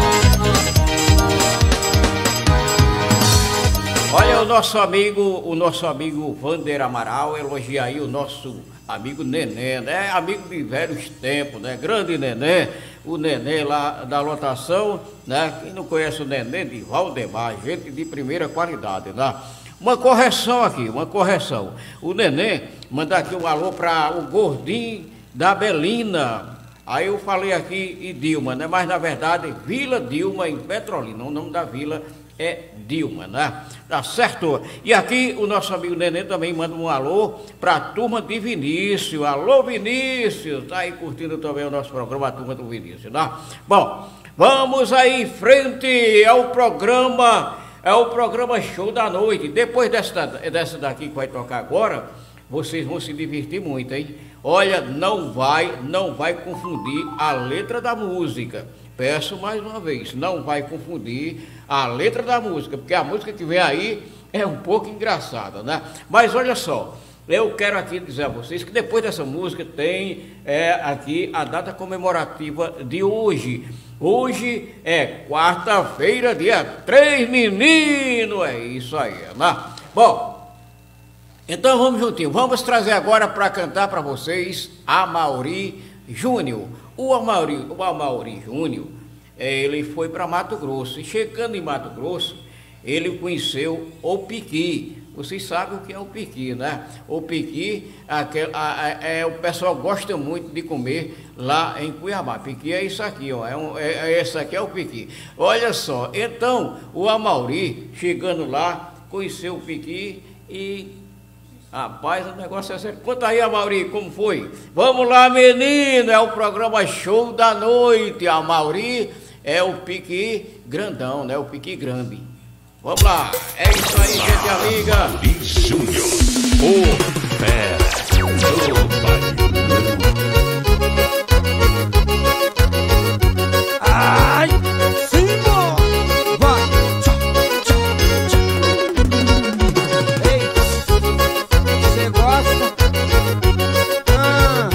Olha, o nosso amigo, o nosso amigo Vander Amaral elogia aí o nosso amigo Nenê, né? Amigo de velhos tempos, né? Grande Nenê, o Nenê lá da lotação, né? Quem não conhece o Nenê de Valdemar, gente de primeira qualidade, né? Uma correção aqui, uma correção. O Nenê manda aqui um alô para o gordinho da Belina. Aí eu falei aqui e Dilma, né? Mas na verdade Vila Dilma em Petrolina, o nome da vila é Dilma, né? Tá certo? E aqui o nosso amigo Nenê também manda um alô para a turma de Vinícius. Alô, Vinícius! Tá aí curtindo também o nosso programa, a turma do Vinícius, né? Bom, vamos aí em frente ao programa, é o programa Show da Noite. Depois dessa, dessa daqui que vai tocar agora, vocês vão se divertir muito, hein? Olha, não vai, não vai confundir a letra da música. Peço mais uma vez, não vai confundir a letra da música, porque a música que vem aí é um pouco engraçada, né? Mas olha só, eu quero aqui dizer a vocês que depois dessa música tem é, aqui a data comemorativa de hoje. Hoje é quarta-feira, dia três, menino, é isso aí, né? Bom, então vamos juntinho, vamos trazer agora para cantar para vocês Amaury Júnior. O Amaury, o Amaury Júnior, ele foi para Mato Grosso, e chegando em Mato Grosso, ele conheceu o piqui. Vocês sabem o que é o piqui, né? O piqui, aquele, a, a, é, o pessoal gosta muito de comer lá em Cuiabá. Piqui é isso aqui, ó, é, um, é, é esse aqui é o piqui. Olha só, então, o Amaury, chegando lá, conheceu o piqui e... Rapaz, o negócio é sério. Conta aí, Amaury, como foi? Vamos lá, menino, é o programa Show da Noite. A Amaury é o piqui grandão, né? O piqui grande. Vamos lá, é isso aí, gente amiga. Amaury Júnior, o fera do baile. Ai, Simba! Vai! Tchau, tchau, tchau. Ei, você gosta? Ah.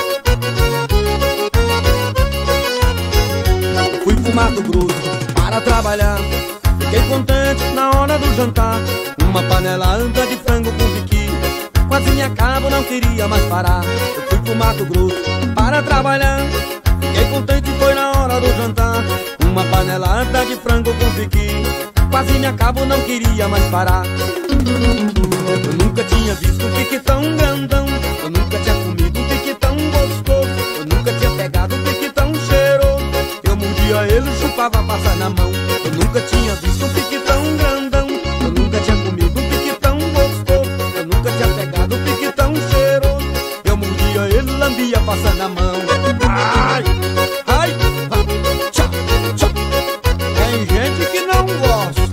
Fui pro Mato Grosso para trabalhar. Fiquei contente na hora do jantar. Uma panelada de frango com piqui. Quase me acabo, não queria mais parar. Eu fui pro Mato Grosso para trabalhar. Fiquei contente, foi na hora do jantar. Uma panelada de frango com piqui. Quase me acabo, não queria mais parar. Eu nunca tinha visto um piqui tão grandão. Eu nunca tinha comido um piqui tão gostoso. Eu nunca tinha pegado um piqui tão cheiroso. Eu mordia ele e chupava, passar na mão. Eu nunca tinha visto um piqui tão grandão. Eu nunca tinha comido um piqui tão gostoso. Eu nunca tinha pegado um piqui tão cheiroso. Eu mordia ele, lambia, passando a mão. Ai, ai, vai, tchau, tchau. Tem gente que não gosta.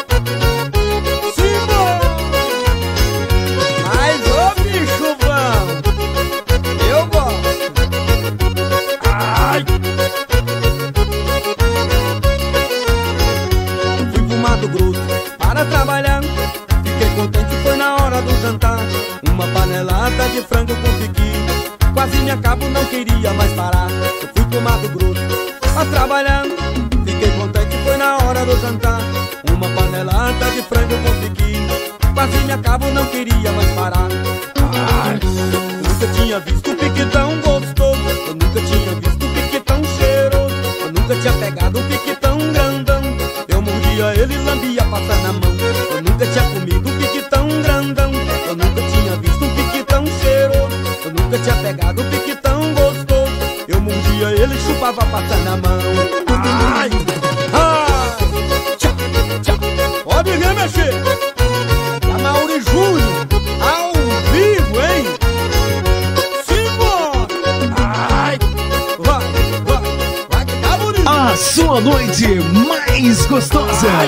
Simba! Mas ô bicho bom, eu gosto. Ai! Fui pro Mato Grosso para trabalhar. Fiquei contente, foi na hora do jantar. Uma panelada de frango com piqui. Quase me acabo, não queria mais parar. Eu fui pro Mato Grosso pra trabalhar. Fiquei contente, foi na hora do jantar. Uma panelada de frango com piqui. Quase me acabo, não queria mais parar. Ai, eu nunca tinha visto um piqui tão gostoso. Eu nunca tinha visto um piqui tão cheiroso. Eu nunca tinha pegado um piqui tão grandão. Eu mordia ele e lambia, passar na mão. Eu nunca tinha comido um piqui tão grandão. Eu nunca tinha visto um piqui tão cheiroso. Eu nunca tinha pegado um piqui tão gostoso. Eu mordia ele e chupava. vava passar na mão. Ai, ai, tchau, tchau. Pode vir mexer. A Mauri Júnior, ao vivo, hein? Simbora. Ai, vai, vai, vai que tá bonito. A sua noite mais gostosa. Ai.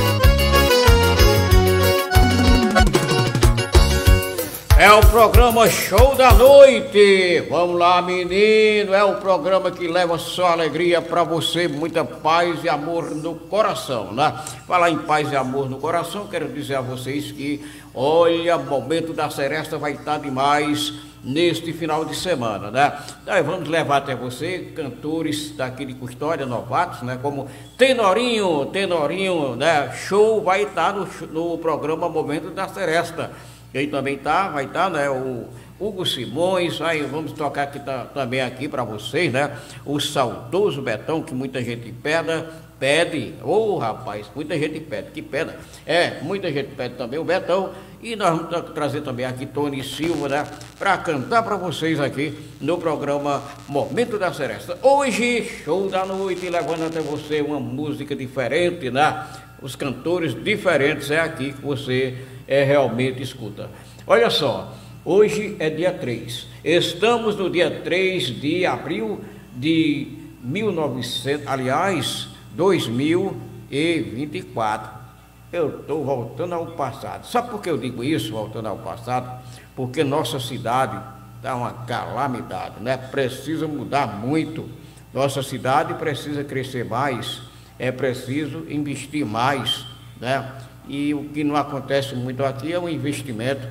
É o programa Show da Noite. Vamos lá, menino. É o programa que leva só alegria pra você, muita paz e amor no coração, né? Falar em paz e amor no coração, quero dizer a vocês que, olha, o momento da Seresta vai estar demais neste final de semana, né? Nós vamos levar até você cantores daqui de Custódia, novatos, né? Como Tenorinho, Tenorinho, né? Show vai estar no, no programa Momento da Seresta. Quem também tá, vai estar, tá, né, o Hugo Simões, aí vamos tocar aqui tá, também aqui para vocês, né, o saudoso Betão, que muita gente pede, pede, ô oh, rapaz, muita gente pede, que pena, é, muita gente pede também o Betão, e nós vamos tra trazer também aqui Tony Silva, né, para cantar para vocês aqui no programa Momento da Seresta. Hoje, show da noite, levando até você uma música diferente, né, os cantores diferentes, é aqui que você é, realmente escuta. Olha só, hoje é dia três, estamos no dia três de abril de mil e novecentos, aliás, dois mil e vinte e quatro. Eu estou voltando ao passado. Sabe por que eu digo isso, voltando ao passado? Porque nossa cidade está uma calamidade, né? Precisa mudar muito. Nossa cidade precisa crescer mais, é preciso investir mais, né? E o que não acontece muito aqui é um investimento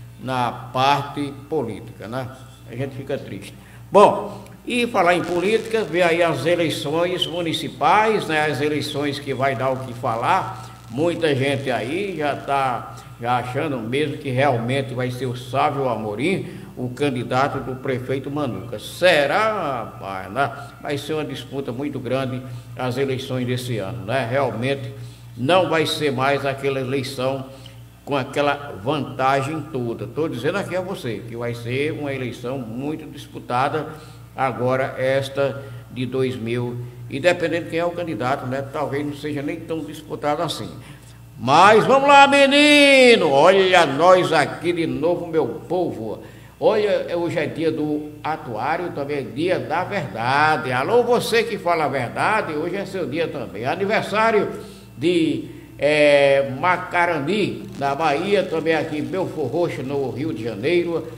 na parte política, né? A gente fica triste. Bom, e falar em política, vê aí as eleições municipais, né? As eleições que vai dar o que falar. Muita gente aí já está já achando mesmo que realmente vai ser o Sávio Amorim, o candidato do prefeito Manuca. Será, rapaz, né? Vai ser uma disputa muito grande as eleições desse ano, né? Realmente não vai ser mais aquela eleição com aquela vantagem toda. Estou dizendo aqui a você que vai ser uma eleição muito disputada agora, esta de dois mil, e dependendo de quem é o candidato, né? Talvez não seja nem tão disputado assim. Mas vamos lá, menino! Olha nós aqui de novo, meu povo. Olha, hoje é dia do atuário, também é dia da verdade. Alô, você que fala a verdade, hoje é seu dia também. Aniversário de é, Macarani, na Bahia, também aqui em Belfort Roxo, no Rio de Janeiro,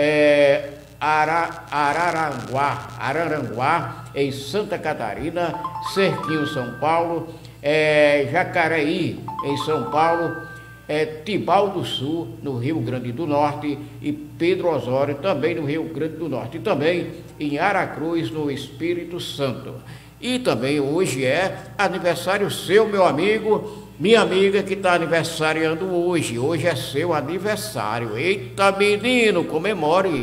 é, Ara, Araranguá, Araranguá, em Santa Catarina, Cerquinho, São Paulo, é, Jacareí, em São Paulo, é, Tibau do Sul, no Rio Grande do Norte, e Pedro Osório, também no Rio Grande do Norte, e também em Aracruz, no Espírito Santo. E também hoje é aniversário seu, meu amigo, minha amiga que está aniversariando hoje. Hoje é seu aniversário. Eita, menino, comemore.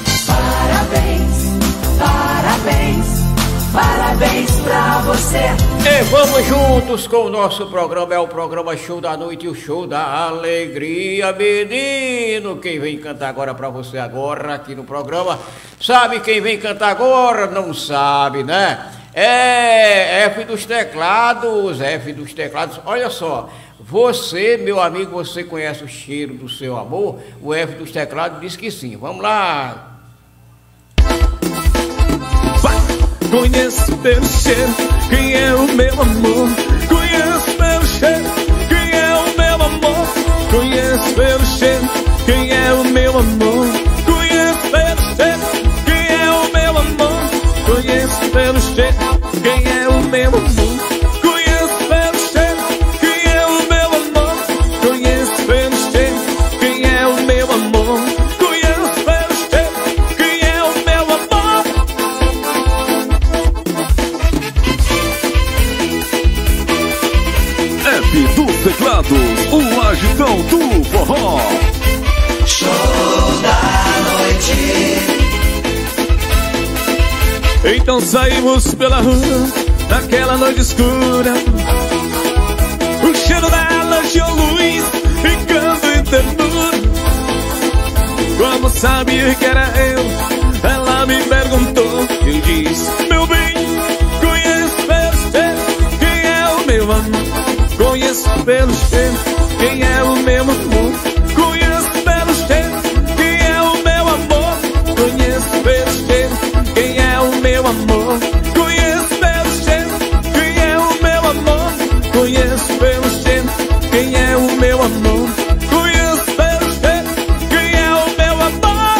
Parabéns, parabéns, parabéns pra você. E vamos juntos com o nosso programa, é o programa Show da Noite, o Show da Alegria, menino. Quem vem cantar agora pra você agora aqui no programa, sabe quem vem cantar agora? Não sabe, né? É F dos teclados, F dos teclados. Olha só, você, meu amigo, você conhece o cheiro do seu amor? O F dos teclados diz que sim. Vamos lá. Conheço pelo cheiro quem é o meu amor. Conheço pelo cheiro quem é o meu amor. Conheço pelo cheiro quem é o meu amor. Conheço pelo cheiro quem é o meu amor. Conheço pelo cheiro quem é o meu amor. Conheço pelo cheiro quem é o meu amor. Conheço pelo cheiro quem é o meu amor. Conheço pelo cheiro quem é o meu amor. F dos teclados, o agitão do forró. Show da noite. Então saímos pela rua, naquela noite escura. O cheiro dela tinha luz, ficando em ternura. Como sabia que era eu, ela me perguntou. Eu disse, meu bem, pelo cheiro quem é o meu amor. Conheço pelo cheiro quem é o meu amor. Conheço pelo cheiro quem é o meu amor. Conheço pelo cheiro quem é o meu amor. Conheço pelo cheiro quem é o meu amor. Conheço pelo cheiro quem é o meu amor.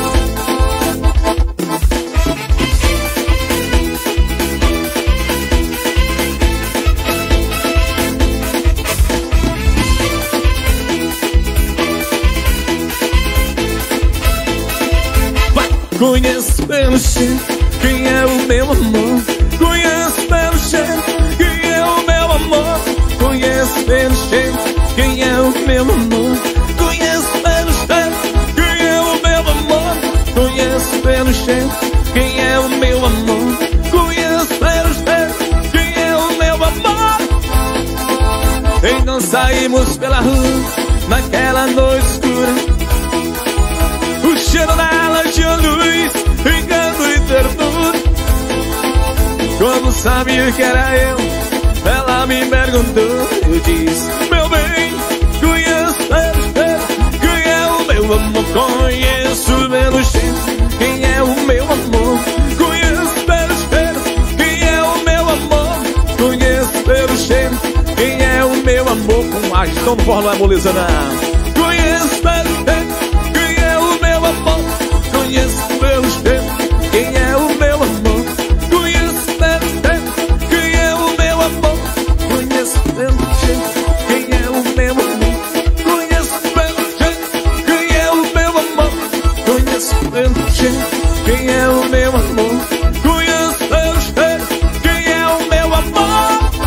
Conheço pelo cheiro quem é o meu amor. Conheço pelo cheiro quem é o meu amor. Conheço pelo cheiro quem é o meu amor. Conheço pelo cheiro quem é o meu amor. Conheço pelo cheiro quem é o meu amor. Conheço pelo cheiro quem é o meu amor. Então saímos pela rua naquela noite escura. O cheiro dela tinha luz, encanto e ternura. Como sabia que era eu, ela me perguntou. Eu disse, meu bem, conheço pelo cheiro quem é o meu amor. Conheço pelo cheiro quem é o meu amor. Conheço pelo cheiro quem é o meu amor. Conheço pelo cheiro quem é o meu amor. Com a gestão do forno abolizando. Conheço pelo cheiro quem é o meu amor. Conheço pelo cheiro quem é o meu amor. Conheço pelo cheiro quem é o meu amor. Conheço pelo cheiro quem é o meu amor. Conheço pelo cheiro quem é o meu amor. Conheço pelo cheiro quem é o meu amor. Conheço pelo cheiro quem é o meu amor.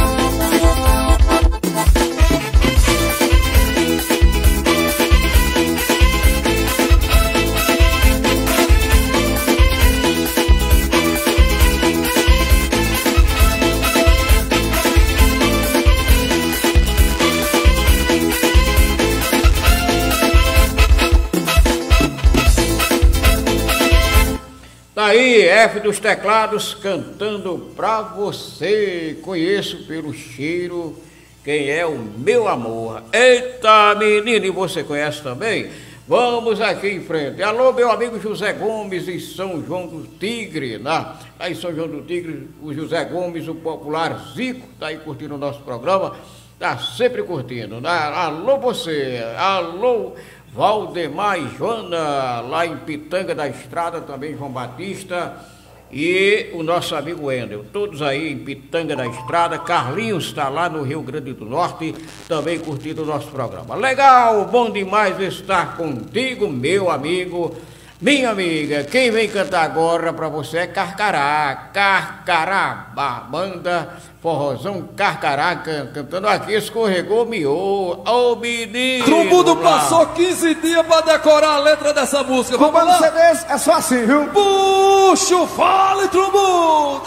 Tá aí, F dos teclados cantando pra você. Conheço pelo cheiro quem é o meu amor. Eita, menino, e você conhece também? Vamos aqui em frente. Alô, meu amigo José Gomes em São João do Tigre, né? Aí em São João do Tigre, o José Gomes, o popular Zico, tá aí curtindo o nosso programa. Tá sempre curtindo, né? Alô, você. Alô, Valdemar e Joana, lá em Pitanga da Estrada, também João Batista e o nosso amigo Wendel, todos aí em Pitanga da Estrada. Carlinhos está lá no Rio Grande do Norte, também curtindo o nosso programa. Legal, bom demais estar contigo, meu amigo, minha amiga. Quem vem cantar agora para você é Carcará, Carcará, a banda Forrozão Carcará, can, cantando aqui, escorregou, miou, ô oh, menino. Trumbudo passou quinze dias pra decorar a letra dessa música. Vamos lá? C Ds é só assim, viu? Puxa o fale, Trumbudo!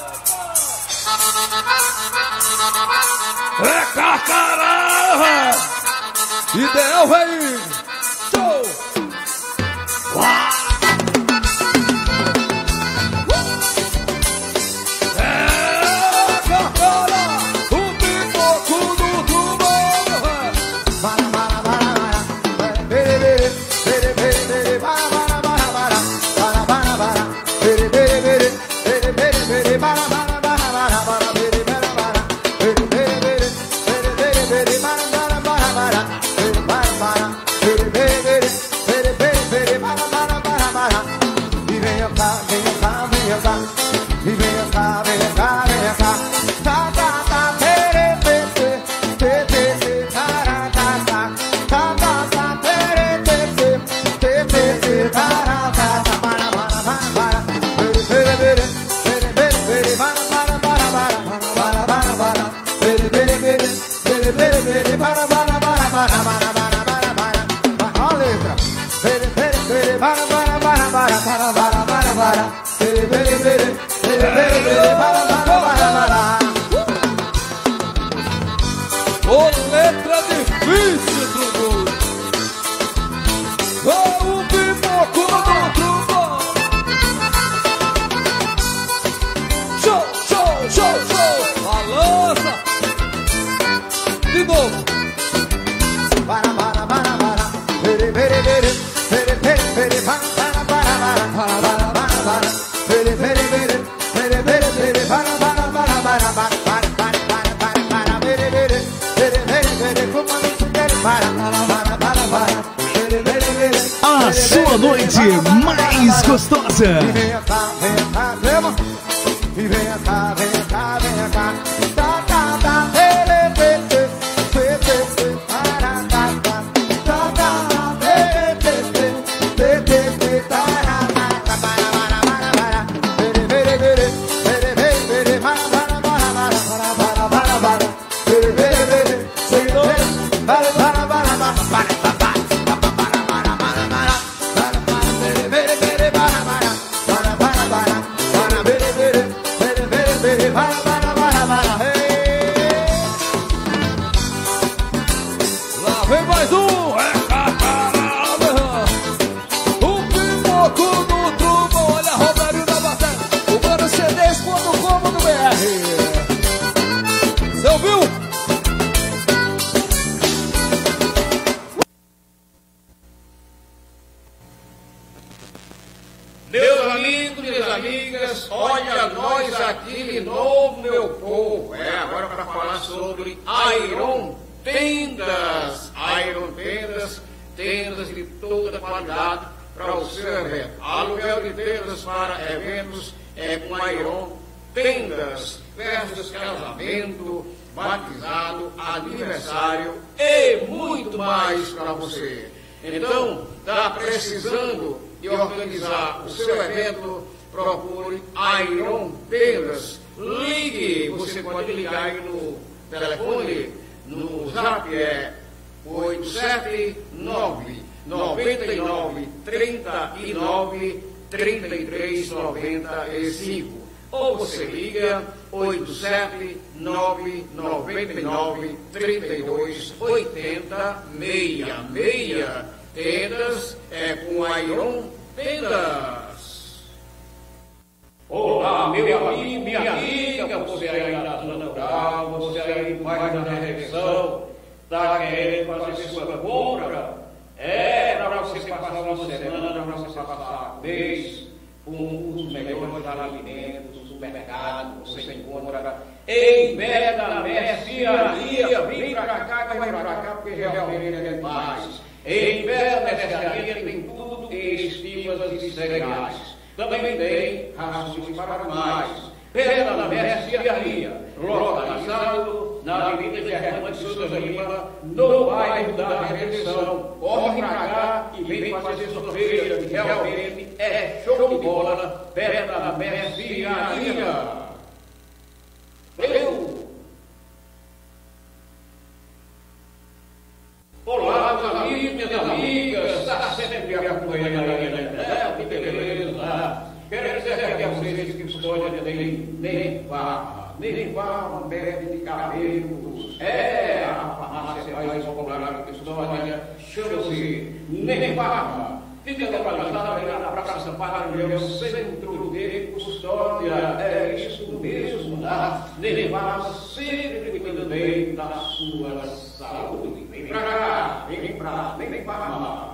É Carcará! Ideal, velho! Show! Uau! Para, para, para, para, para, para, para, para, para, para, A sua noite mais gostosa. E venha cá, venha cá, leva. E venha cá, venha cá, venha cá. Tá, tá, tá, ele, te, te, te, te, te, para, tá, tá. Tá, tá, ele, te, te, te, te, te, para, tá, tá, para, para, para, para. Vere, vere, vere, vere, vere, vere, para, para, para, para, para, para, para, para. Vere, vere, vere, vere, vere, para, para, para, para, para, para. Lá vem mais um, é caramba. O Pimoco do Trubo, olha Romário na batalha. O Mano C Ds ponto com ponto B R. Você ouviu? Meus amigos, minhas amigas, olha nós aqui de novo, meu povo. É, agora para falar sobre Iron Tendas. Iron Tendas, tendas de toda qualidade para o seu evento. Aluguel de tendas para eventos é com Iron Tendas. Festas, casamento, batizado, aniversário e muito mais para você. Então, está precisando de organizar o seu evento, procure Iron Tendas. Ligue, você pode ligar aí no telefone, no zap é oito sete nove, nove nove, três nove, três três nove cinco. Ou você liga oito sete nove, nove nove, três dois, oito zero seis seis. Tendas é com Iron Tendas. Olá, meu amigo, minha amiga, você aí na zona rural, você aí mais na região, está querendo fazer sua compra? É para você passar uma semana, para você passar um mês com os melhores alimentos, supermercado, você encontra em Mega Mercearia. Vem para cá, vai para cá, porque realmente é demais. Em Mega Mercearia tem tudo em estimas e cereais. Também tem rações para animais. Mega Mercearia, localizado na Avenida Germano de Souza Lima, no bairro da Redenção. Corre para cá e vem fazer sua feira, que realmente é show de bola. Mega Mercearia. Eu. Olá, meus amigos, minhas amigas, está sempre acompanhando aí na internet, que beleza. Quero dizer aqui a vocês que Custódia tem nem farma, nem farma, bebe de cabelos. É, a farmácia mais popular da Custódia chama-se Nem Farma. Fica localizada na Praça Paralelo, centro de Custódia. É isso mesmo, né? Nem Farma sempre cuidando bem da sua saúde. Vem pra cá, vem pra lá, vem pra lá.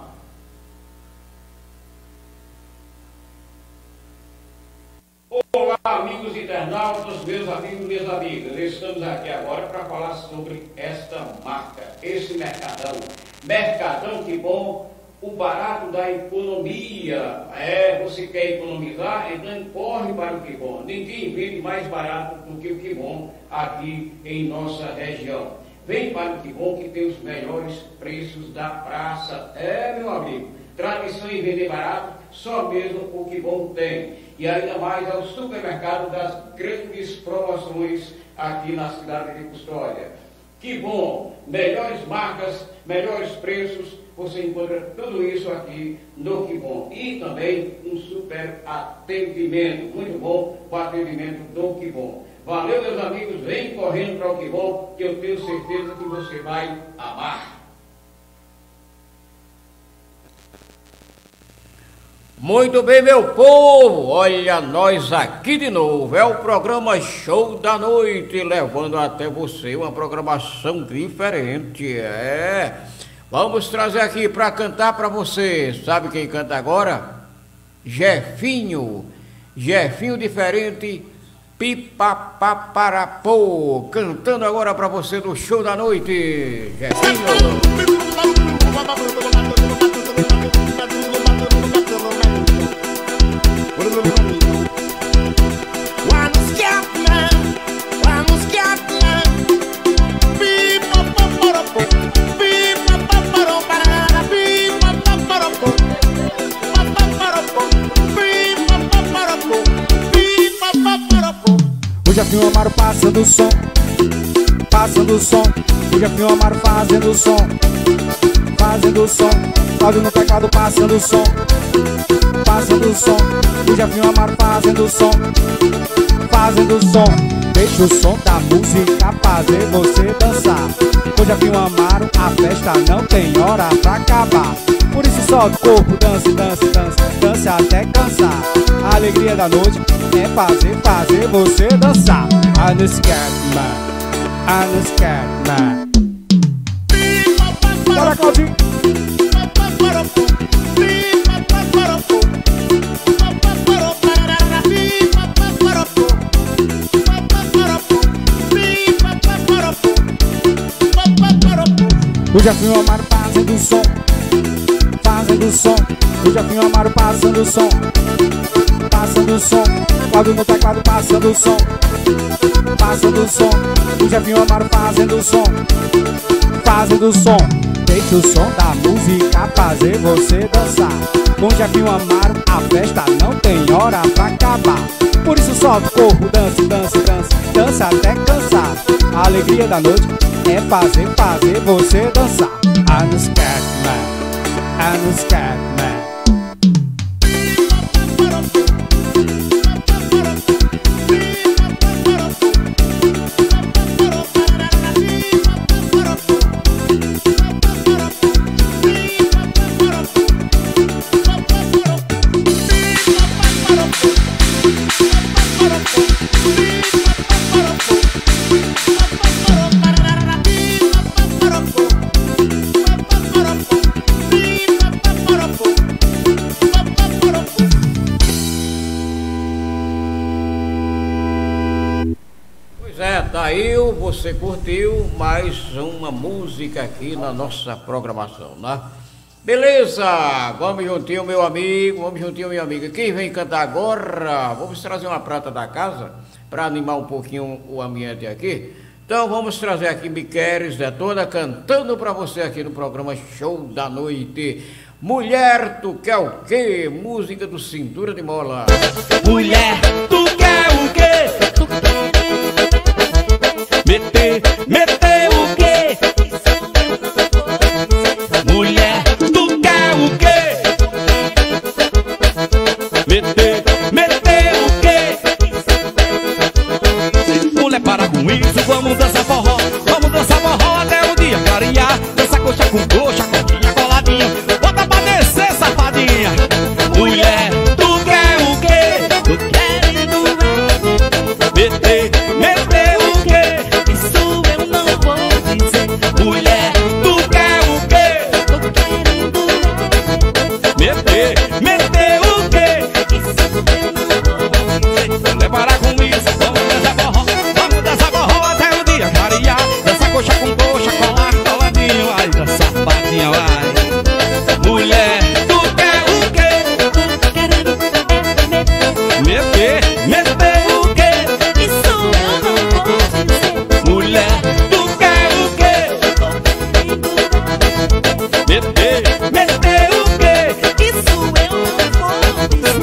Olá, amigos internautas, meus amigos, minhas amigas. Estamos aqui agora para falar sobre esta marca, esse mercadão. Mercadão Que Bom, o barato da economia. É, você quer economizar? Então corre para o Que Bom. Ninguém vende mais barato do que o Que Bom aqui em nossa região. Vem para o Que Bom, que tem os melhores preços da praça. É, meu amigo, tradição em vender barato, só mesmo o Que Bom tem. E ainda mais ao supermercado das grandes promoções aqui na cidade de Custódia. Que Bom, melhores marcas, melhores preços, você encontra tudo isso aqui no Que Bom. E também um super atendimento, muito bom o atendimento do Que Bom. Valeu, meus amigos, vem correndo para o Que Bom, que eu tenho certeza que você vai amar. Muito bem, meu povo, olha nós aqui de novo, é o programa Show da Noite, levando até você uma programação diferente, é. Vamos trazer aqui para cantar para você, sabe quem canta agora? Jefinho, Jefinho Diferente, Pipapaparapô, cantando agora pra você do show da noite. Jefinho. O Jefinho Amaro passando o som, passando o som. O Jefinho Amaro fazendo o som, fazendo o som. Cláudio no teclado passando o som, passando o som. O Jefinho Amaro fazendo o som, fazendo o som. Deixa o som da música fazer você dançar. O Jefinho Amaro, a festa não tem hora pra acabar. Por isso solta o corpo, dance, dance, dance, dance até cansar. A alegria da noite é fazer, fazer você dançar. I'm the scared man, I'm the scared man. Bora, Claudinho! O Jefinho Amaro fazendo o som, fazendo o som. O Jefinho Amaro passando o som, passando o som. Cláudio no teclado passando o som, passando o som. O Jefinho Amaro fazendo o som, fazendo o som. Deixa o som da música fazer você dançar. Com o Jefinho Amaro a festa não tem hora pra acabar. Por isso solta o corpo, dance, dance, dance, dance até cansar. A alegria da noite é fazer, fazer você dançar. I'm the scared man, I'm the scared man. Aí você curtiu mais uma música aqui na nossa programação, né? Beleza, vamos juntinho, meu amigo, vamos juntinho, minha amiga. Quem vem cantar agora? Vamos trazer uma prata da casa para animar um pouquinho o ambiente aqui. Então vamos trazer aqui Miqueres Detona cantando para você aqui no programa Show da Noite. Mulher, tu quer o quê? Música do Cintura de Mola. Mulher, tu quer o quê? Meter, meter o quê? Mulher, tu quer o quê? Meter, meter o quê? Mulher, para com isso, vamos dançar forró. Vamos dançar forró até o dia clarear. Dança coxa com coxa, coxinha coladinha. Bota pra descer, safadinha. Mulher, tu quer o quê? Tu querendo meter, meter o quê? Isso eu não vou dizer. Mulher, tu quer o quê? Tô querendo meter, meter o quê? Isso eu não vou dizer. Vamos parar com isso, vamos dançar forró. Vamos dançar forró até o dia clarear. Dança coxa com coxa, colar coladinho. Vai dançar safadinha, vai. Mulher, tu quer o quê? Tô querendo meter, meter o quê? Isso eu não vou dizer. Mulher, tu quer o quê? Tô querendo meter, meter o quê? Isso eu não vou dizer.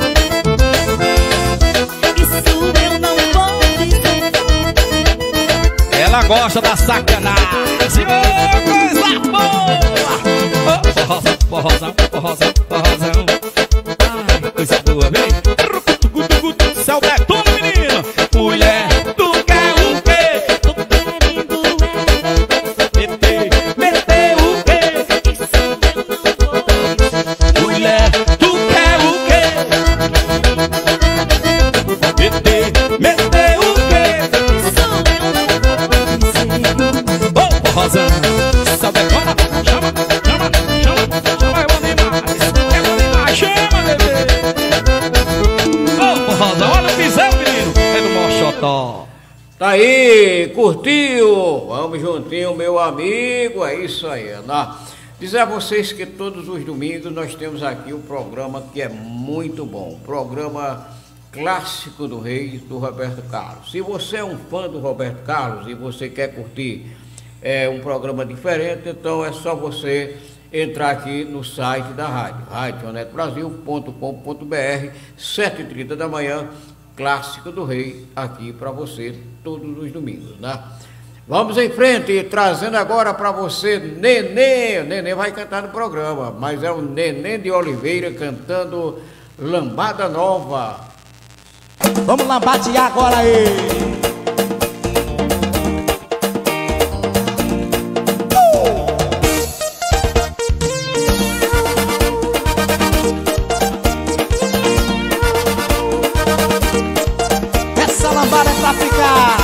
Isso eu não vou dizer. Ela gosta da sacanagem. Ô, coisa boa! Ô, forrozão, forrozão, forrozão, forrozão. Ai, coisa boa, vem. Céu Detona, menino. Mulher, tu quer o quê? Tô querendo meter, meter o quê? Isso eu não vou dizer. Mulher, tu quer o quê? Meter, meter o quê? Isso eu não vou dizer. Ô, forrozão, Céu Detona, chama, chama, chama, chama, é bom demais, é bom demais, chama, bebê. Eita! Tá aí, curtiu? Vamos juntinho, meu amigo, é isso aí, né? Dizer a vocês que todos os domingos nós temos aqui um programa que é muito bom, programa clássico do Rei, do Roberto Carlos. Se você é um fã do Roberto Carlos e você quer curtir é, um programa diferente, então é só você entrar aqui no site da rádio, rádio net brasil ponto com ponto br, sete e trinta da manhã, Clássico do Rei, aqui para você todos os domingos, né? Vamos em frente, trazendo agora para você Nenê. Nenê vai cantar no programa, mas é o Nenê de Oliveira cantando Lambada Nova. Vamos lambatear agora aí. Essa lambada é pra ficar.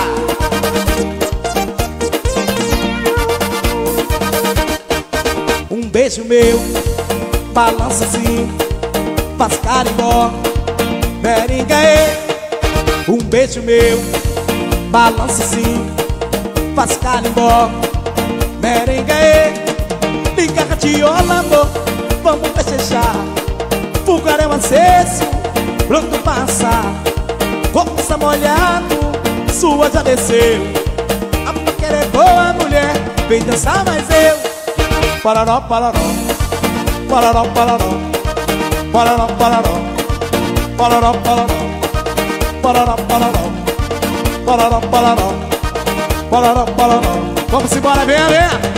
Um beijo meu, balança assim, faz carimbó, meringuê. Um beijo meu, balança assim, faz carimbó, meringuê. Liga catiola, amor, vamos festejar. Fogaréu aceso, pronto pra assar. Corpo está molhado, sua já desceu. A paquera é boa, mulher, vem dançar mais eu. Pararó, pararó, pararó, pararó, pararó, pararó, pararó, pararó, pararó, pararó, pararó, pararó, pararó, pararó. Vamos embora, vem, vem.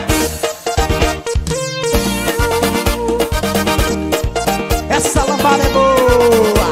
Essa lambada é boa.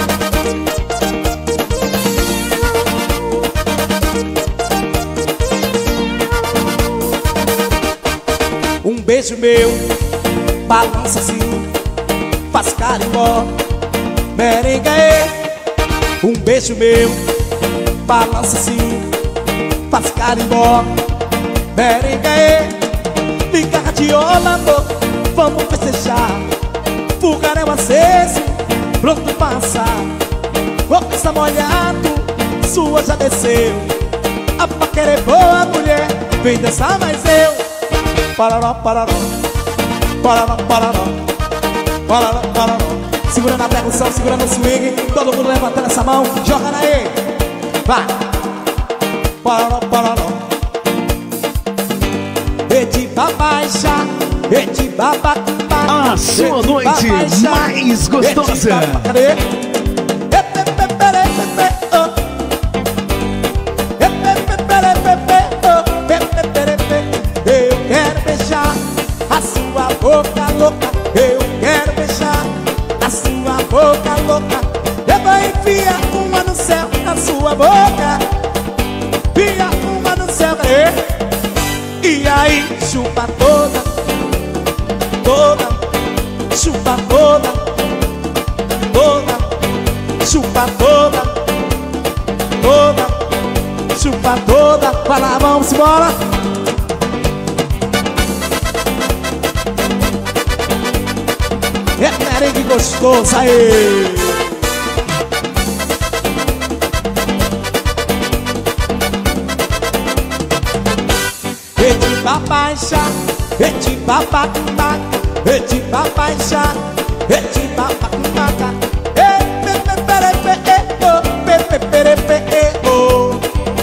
Um beijo meu, balança assim, faz carimbó, merengue. Um beijo meu, balança assim, faz carimbó, merengue. Liga radiola, amor, vamos festejar. Fogaréu aceso, pronto pra assar. Corpo está molhado, sua já desceu. A paquera é boa, mulher, vem dançar mais eu. Pararó, pararó, pararó, pararó, pararó, pararó. Segurando a percussão, segurando o swing. Todo mundo levantando essa mão, joga aí. Vai. Pararó, pararó. Eti babaixa, eti babacumba. A sua noite mais gostosa. Cadê? Boca louca, eu quero beijar a sua boca louca. Eu vou enfiar uma no céu na sua boca. Enfia uma no céu, e, e aí chupa toda, toda, chupa toda, toda, chupa toda, toda, chupa toda. Vai lá, vamos embora. É merengue gostoso aí. Eti babaixa, eti babacumbaca, eti babaixa, eti babacumbaca. E pepe perepe e o, pepe perepe e o.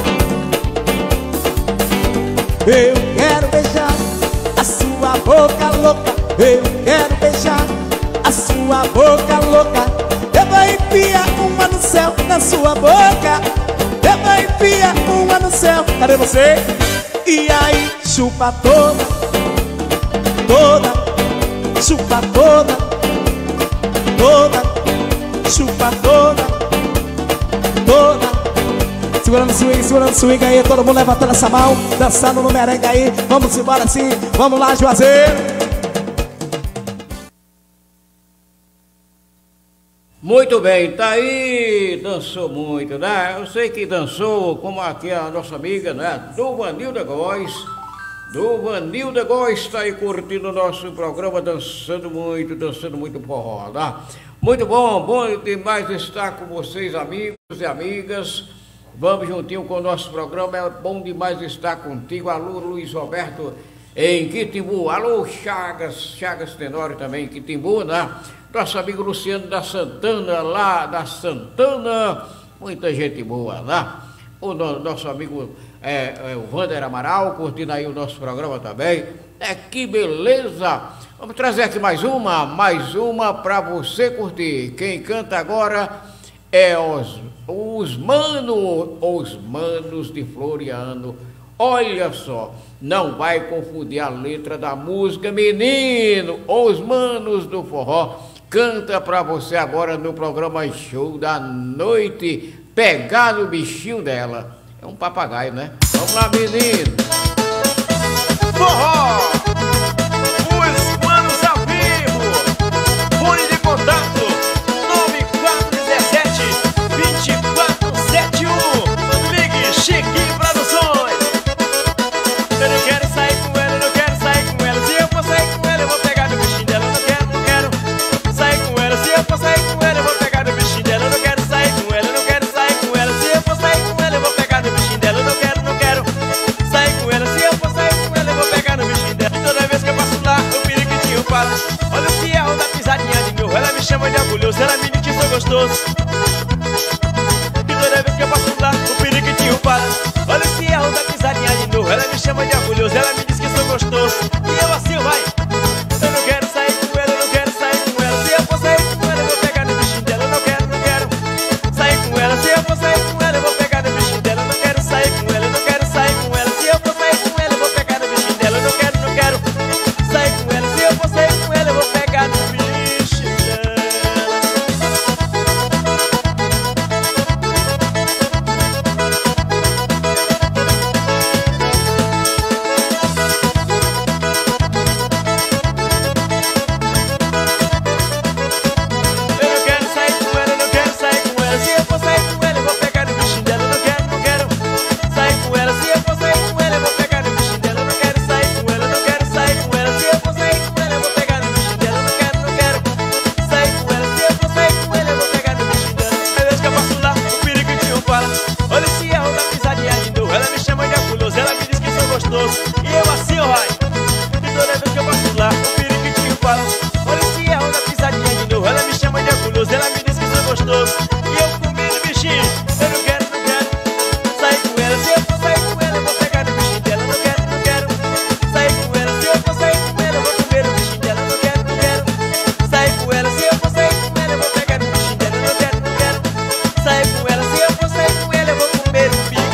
Eu quero beijar a sua boca louca. Eu quero beijar a sua boca louca. Eu vou enfiar uma no céu na sua boca. Eu vou enfiar uma no céu. Cadê você? E aí chupa toda, toda, chupa toda, toda, chupa toda, toda. Segurando o swing, segurando o swing aí. Todo mundo levantando essa mão, dançando no merengue aí. Vamos embora assim, vamos lá, Juazeiro. Muito bem, tá aí, dançou muito, né? Eu sei que dançou, como aqui a nossa amiga, né? Do Vanilda Góes. Do Vanilda Góes tá aí curtindo o nosso programa, dançando muito, dançando muito forró, né? Muito bom, bom demais estar com vocês, amigos e amigas, Vamos juntinho com o nosso programa, é bom demais estar contigo. Alô, Luiz Roberto em Quitimbu. Alô, Chagas, Chagas Tenório também em Quitimbu, né? Nosso amigo Luciano da Santana, lá da Santana, muita gente boa, né? O no, nosso amigo é, é, o Wander Amaral, curtindo aí o nosso programa também. É, que beleza! Vamos trazer aqui mais uma, mais uma para você curtir. Quem canta agora é os, os manos, os manos de Floriano. Olha só, não vai confundir a letra da música, menino. Os manos do forró canta pra você agora no programa Show da Noite. Pegar no bichinho dela. É um papagaio, né? Vamos lá, menino. Forró! Os manos ao vivo. Fone de contato nove quatro um sete, dois quatro sete um. Ligue Chique Produções. Eu não quero sair com ela, eu não quero sair com ela. Se eu for sair com ela, eu vou pegar no bichinho dela. Eu não quero, não quero sair com ela. Se eu for sair com ela, eu vou pegar no bichinho dela. Eu não quero sair com ela, eu não quero sair com ela. Se eu for sair com ela, eu vou pegar no bichinho dela. Eu não quero, não quero sair com ela. Se eu for sair com ela, eu vou pegar no bichinho dela. E toda vez que eu passo lá, o periquitinho fala: olha o fiel da pisadinha de novo. Ela me chama de orgulhoso, ela me diz que sou gostoso. E toda vez que eu passo lá, o periquitinho fala: olha o fiel da pisadinha de novo. Ela me chama de orgulhoso, ela me diz que sou gostoso. E eu assim vai. Eu não quero sair com ela, eu não quero sair com ela. Se eu for sair com ela, eu vou pegar no bichinho dela. Eu não quero, não quero sair com ela. Se eu for sair com ela, eu vou pegar no bichinho dela. Eu não quero sair com ela, eu não quero sair com ela. Se eu for sair com ela, eu vou pegar no bichinho dela. Eu não quero, não quero sair com ela. Se eu for sair com ela, eu vou pegar no bichinho dela. E eu assim, ó, vai. E toda vez que eu passo lá, o periquitinho fala: olha o fiel da pisadinha de novo. Ela me chama de orgulhoso, ela me diz que sou gostoso. E eu comendo bichinho, eu não quero, não quero sair com ela. Se eu for sair com ela, eu vou pegar no bichinho dela. Eu não quero, não quero sair com ela. Se eu for sair com ela, eu vou comer o bichinho dela. Eu não quero, não quero sair com ela. Se eu for sair com ela, eu vou pegar no bichinho dela. Eu não quero, não quero sair com ela. Se eu for sair com ela, eu vou comer o bichinho dela.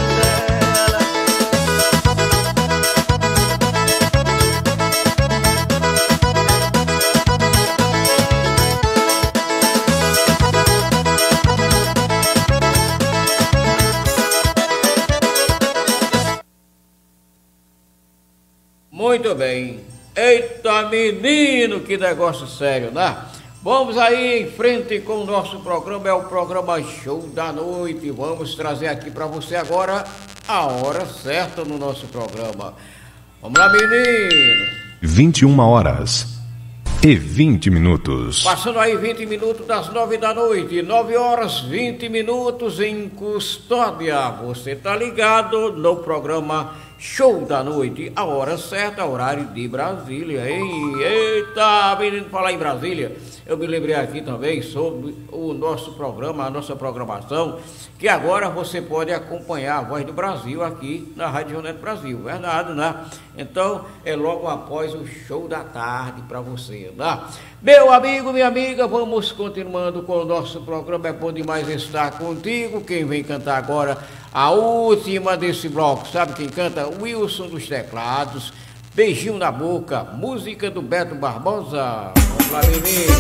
Muito bem. Eita, menino, que negócio sério, né? Vamos aí em frente com o nosso programa, é o programa Show da Noite. Vamos trazer aqui para você agora a hora certa no nosso programa. Vamos lá, menino. vinte e uma horas e vinte minutos. Passando aí vinte minutos das nove da noite, nove horas vinte minutos em Custódia. Você tá ligado no programa Show da Noite, a hora certa, horário de Brasília, hein? Eita, menino, falar em Brasília, eu me lembrei aqui também sobre o nosso programa, a nossa programação, que agora você pode acompanhar a Voz do Brasil aqui na Rádio Neto Brasil, verdade, né? Então, é logo após o show da tarde para você, né? Meu amigo, minha amiga, vamos continuando com o nosso programa, é bom demais estar contigo. Quem vem cantar agora a última desse bloco, sabe quem canta? Wilson dos Teclados, Beijinho na Boca, música do Beto Barbosa. Vamos lá, menino.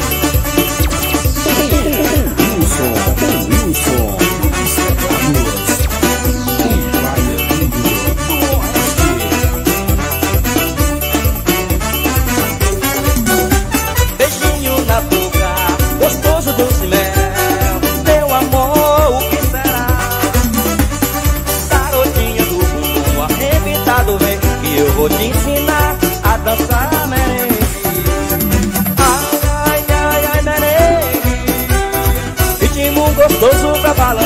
Wilson, Wilson, dos Teclados. Beijinho na boca, gostoso doce mel, meu amor, o que será? Garotinha do bumbum arrebentado, vem que eu vou te ensinar a dançar merengue. Ai, ai, ai, ai, merengue, ritmo gostoso pra balançar.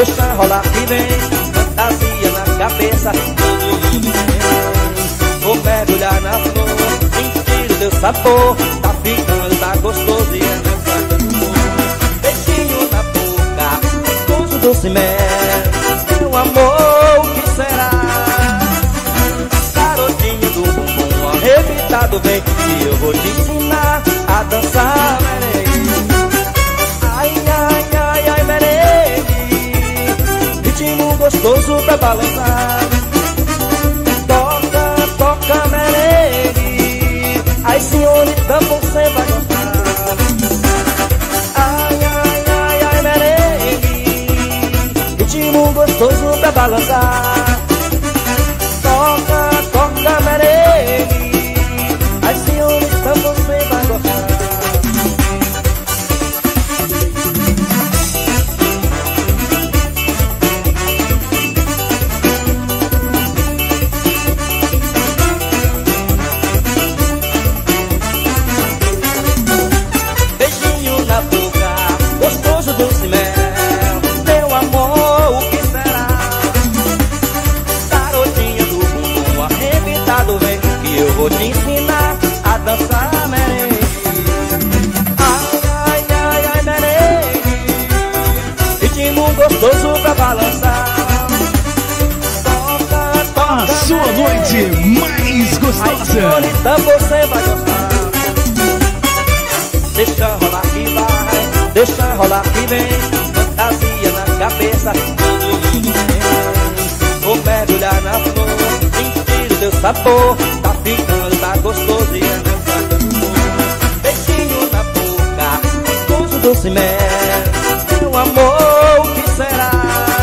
deixa rolar que vem, fantasia na cabeça. Vou mergulhar na flor, sentir o teu sabor, tá ficando, tá gostoso e é dançando. Beijinho na boca, gosto doce mel, meu amor, o que será? Garotinho do bumbum arrebitado, vem que eu vou te ensinar a dançar merengue. Ai, ai, ai, ai, merengue, ritmo gostoso pra balançar. Toca, toca merengue, ai senhorita, você vai gostar. Ai, ai, ai, ai, merengue, ritmo gostoso pra balançar. Toca, toca merengue, ai senhorita, você vai gostar. Beijinho na boca, gostoso doce mel, meu amor, o que será? Garotinha do bumbum arrebitado, vem que eu vou te ensinar a dançar merengue. Ai, ai, ai, ai, merengue, ritmo gostoso pra balançar. Toca, toca, A sua noite mais ai gostosa. senhorita, você vai gostar. Deixa rolar que vai, deixa rolar que vem, fantasia na cabeça. Vou mergulhar na flor, sentir o teu sabor, tá ficando, tá gostoso e é dançando. Beijinho na boca, gosto doce mel, meu amor, o que será?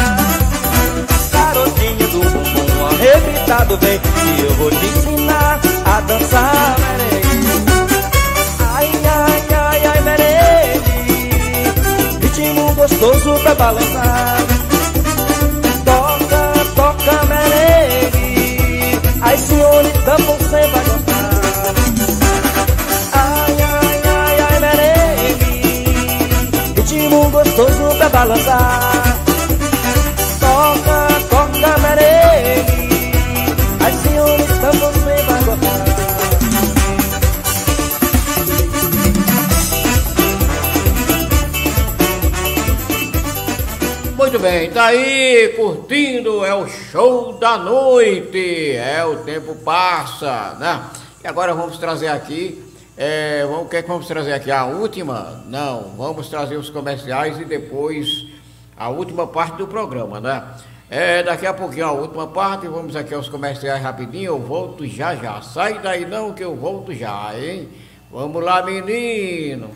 Garotinha do bumbum arrebitado, vem que eu vou te ensinar a dançar merengue. Ai, ai, ai, ai, merengue, ritmo gostoso pra balançar. Toca, toca merengue, ai senhorita, você vai gostar. Ai, ai, ai, ai, merengue, ritmo gostoso pra balançar. Toca, toca merengue, ai senhorita, você vai gostar. Muito bem, tá aí curtindo, é o show da noite, é o tempo passa, né? E agora vamos trazer aqui, é, vamos, o que é que vamos trazer aqui? A última? Não, vamos trazer os comerciais e depois a última parte do programa, né? É, daqui a pouquinho a última parte, vamos aqui aos comerciais rapidinho, eu volto já já, sai daí não que eu volto já, hein? Vamos lá, menino!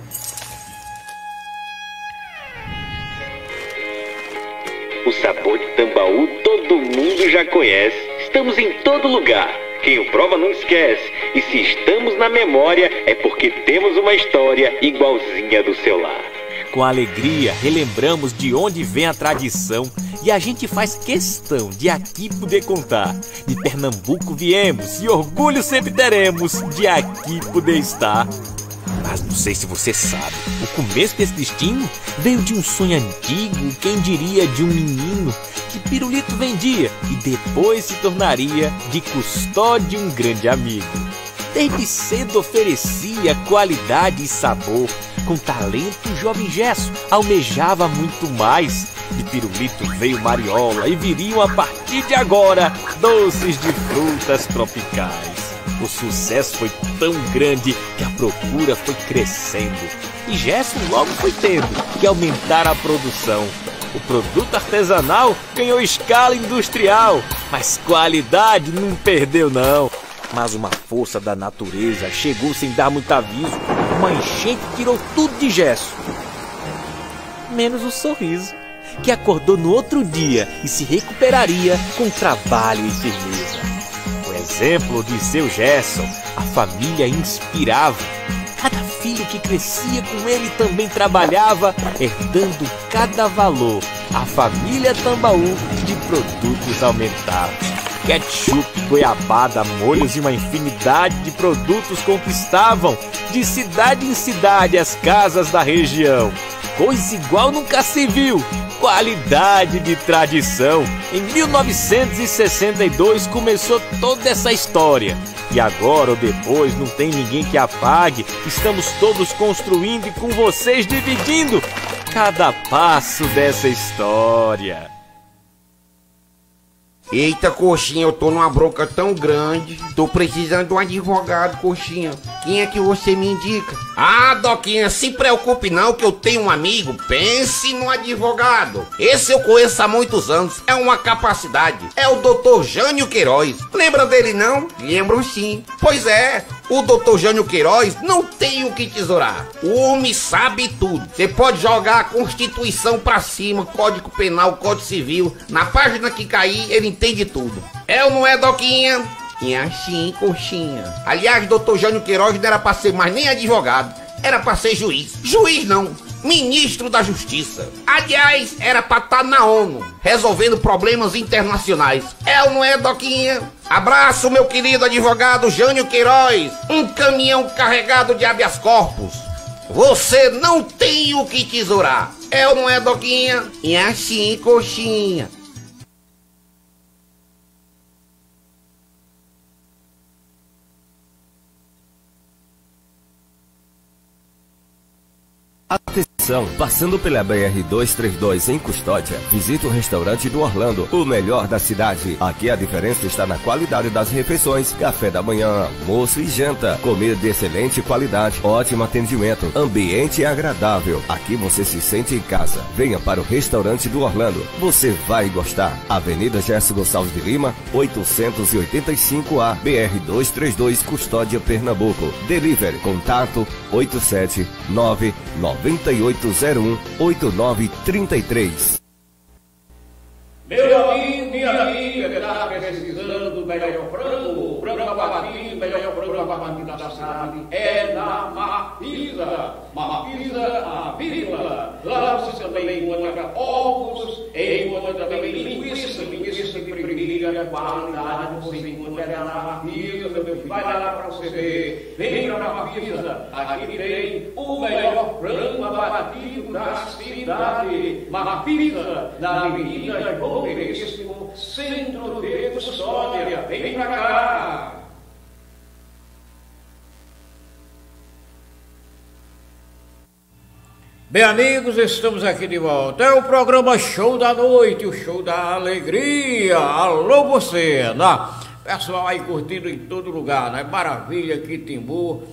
O sabor de Tambaú todo mundo já conhece. Estamos em todo lugar. Quem o prova não esquece. E se estamos na memória, é porque temos uma história igualzinha do seu lar. Com alegria, relembramos de onde vem a tradição e a gente faz questão de aqui poder contar. De Pernambuco viemos e orgulho sempre teremos de aqui poder estar. Mas não sei se você sabe, o começo desse destino veio de um sonho antigo, quem diria de um menino que pirulito vendia e depois se tornaria de custódio um grande amigo. Desde cedo oferecia qualidade e sabor, com talento o jovem Gesso almejava muito mais. De pirulito veio mariola e viriam a partir de agora doces de frutas tropicais. O sucesso foi tão grande que a procura foi crescendo e Gesso logo foi tendo que aumentar a produção. O produto artesanal ganhou escala industrial, mas qualidade não perdeu não. Mas uma força da natureza chegou sem dar muito aviso. Uma enchente tirou tudo de Gesso, menos o sorriso, que acordou no outro dia e se recuperaria com trabalho e firmeza. O exemplo de seu Gerson, a família inspirava. Cada filho que crescia com ele também trabalhava, herdando cada valor. A família Tambaú de produtos aumentava. Ketchup, goiabada, molhos e uma infinidade de produtos conquistavam de cidade em cidade as casas da região. Coisa igual nunca se viu. qualidade de tradição. Em mil novecentos e sessenta e dois começou toda essa história. E agora ou depois não tem ninguém que apague. Estamos todos construindo e com vocês dividindo cada passo dessa história. Eita, Coxinha, eu tô numa bronca tão grande. Tô precisando de um advogado, Coxinha. Quem é que você me indica? Ah, Doquinha, se preocupe não que eu tenho um amigo. Pense no advogado. Esse eu conheço há muitos anos. É uma capacidade. É o doutor Jânio Queiroz. Lembra dele não? Lembro sim. Pois é, o doutor Jânio Queiroz não tem o que tesourar. O homem sabe tudo. Você pode jogar a Constituição pra cima, Código Penal, Código Civil. Na página que cair, ele entende tudo. É ou não é, Doquinha? E assim, Coxinha. Aliás, doutor Jânio Queiroz não era pra ser mais nem advogado. Era pra ser juiz. Juiz não. Ministro da Justiça. Aliás, era pra estar na ONU, resolvendo problemas internacionais. É ou não é, Doquinha? Abraço, meu querido advogado Jânio Queiroz. Um caminhão carregado de habeas corpus. Você não tem o que tesourar. É ou não é, Doquinha? E assim, Coxinha. Atenção, passando pela B R duzentos e trinta e dois em Custódia, visite o restaurante do Orlando, o melhor da cidade. Aqui a diferença está na qualidade das refeições, café da manhã, almoço e janta, comida de excelente qualidade, ótimo atendimento, ambiente agradável. Aqui você se sente em casa. Venha para o restaurante do Orlando, você vai gostar. Avenida Gerson Gonçalves de Lima, oitocentos e oitenta e cinco A, B R duzentos e trinta e dois, Custódia, Pernambuco. Delivery, contato oito sete nove nove oito zero um oito nove três três. Meu amigo, minha amiga, que está precisando do melhor frango, frango abatido, melhor frango abatido da cidade, é na Marfisa. Marfisa, a vírgula. Lá você também encontra ovos, encontra também linguiça, linguiça de primeira qualidade, você encontra na Marfisa, meu filho, vai lá para você ver. Vem para a Marfisa, aqui tem o melhor frango abatido da cidade. Marfisa, na Avenida João Veríssimo, Centro de Custódia. Vem pra cá! Bem, amigos, estamos aqui de volta. É o programa Show da Noite, o Show da Alegria. Alô, você, né? Pessoal aí curtindo em todo lugar, né? Maravilha, aqui Timbu,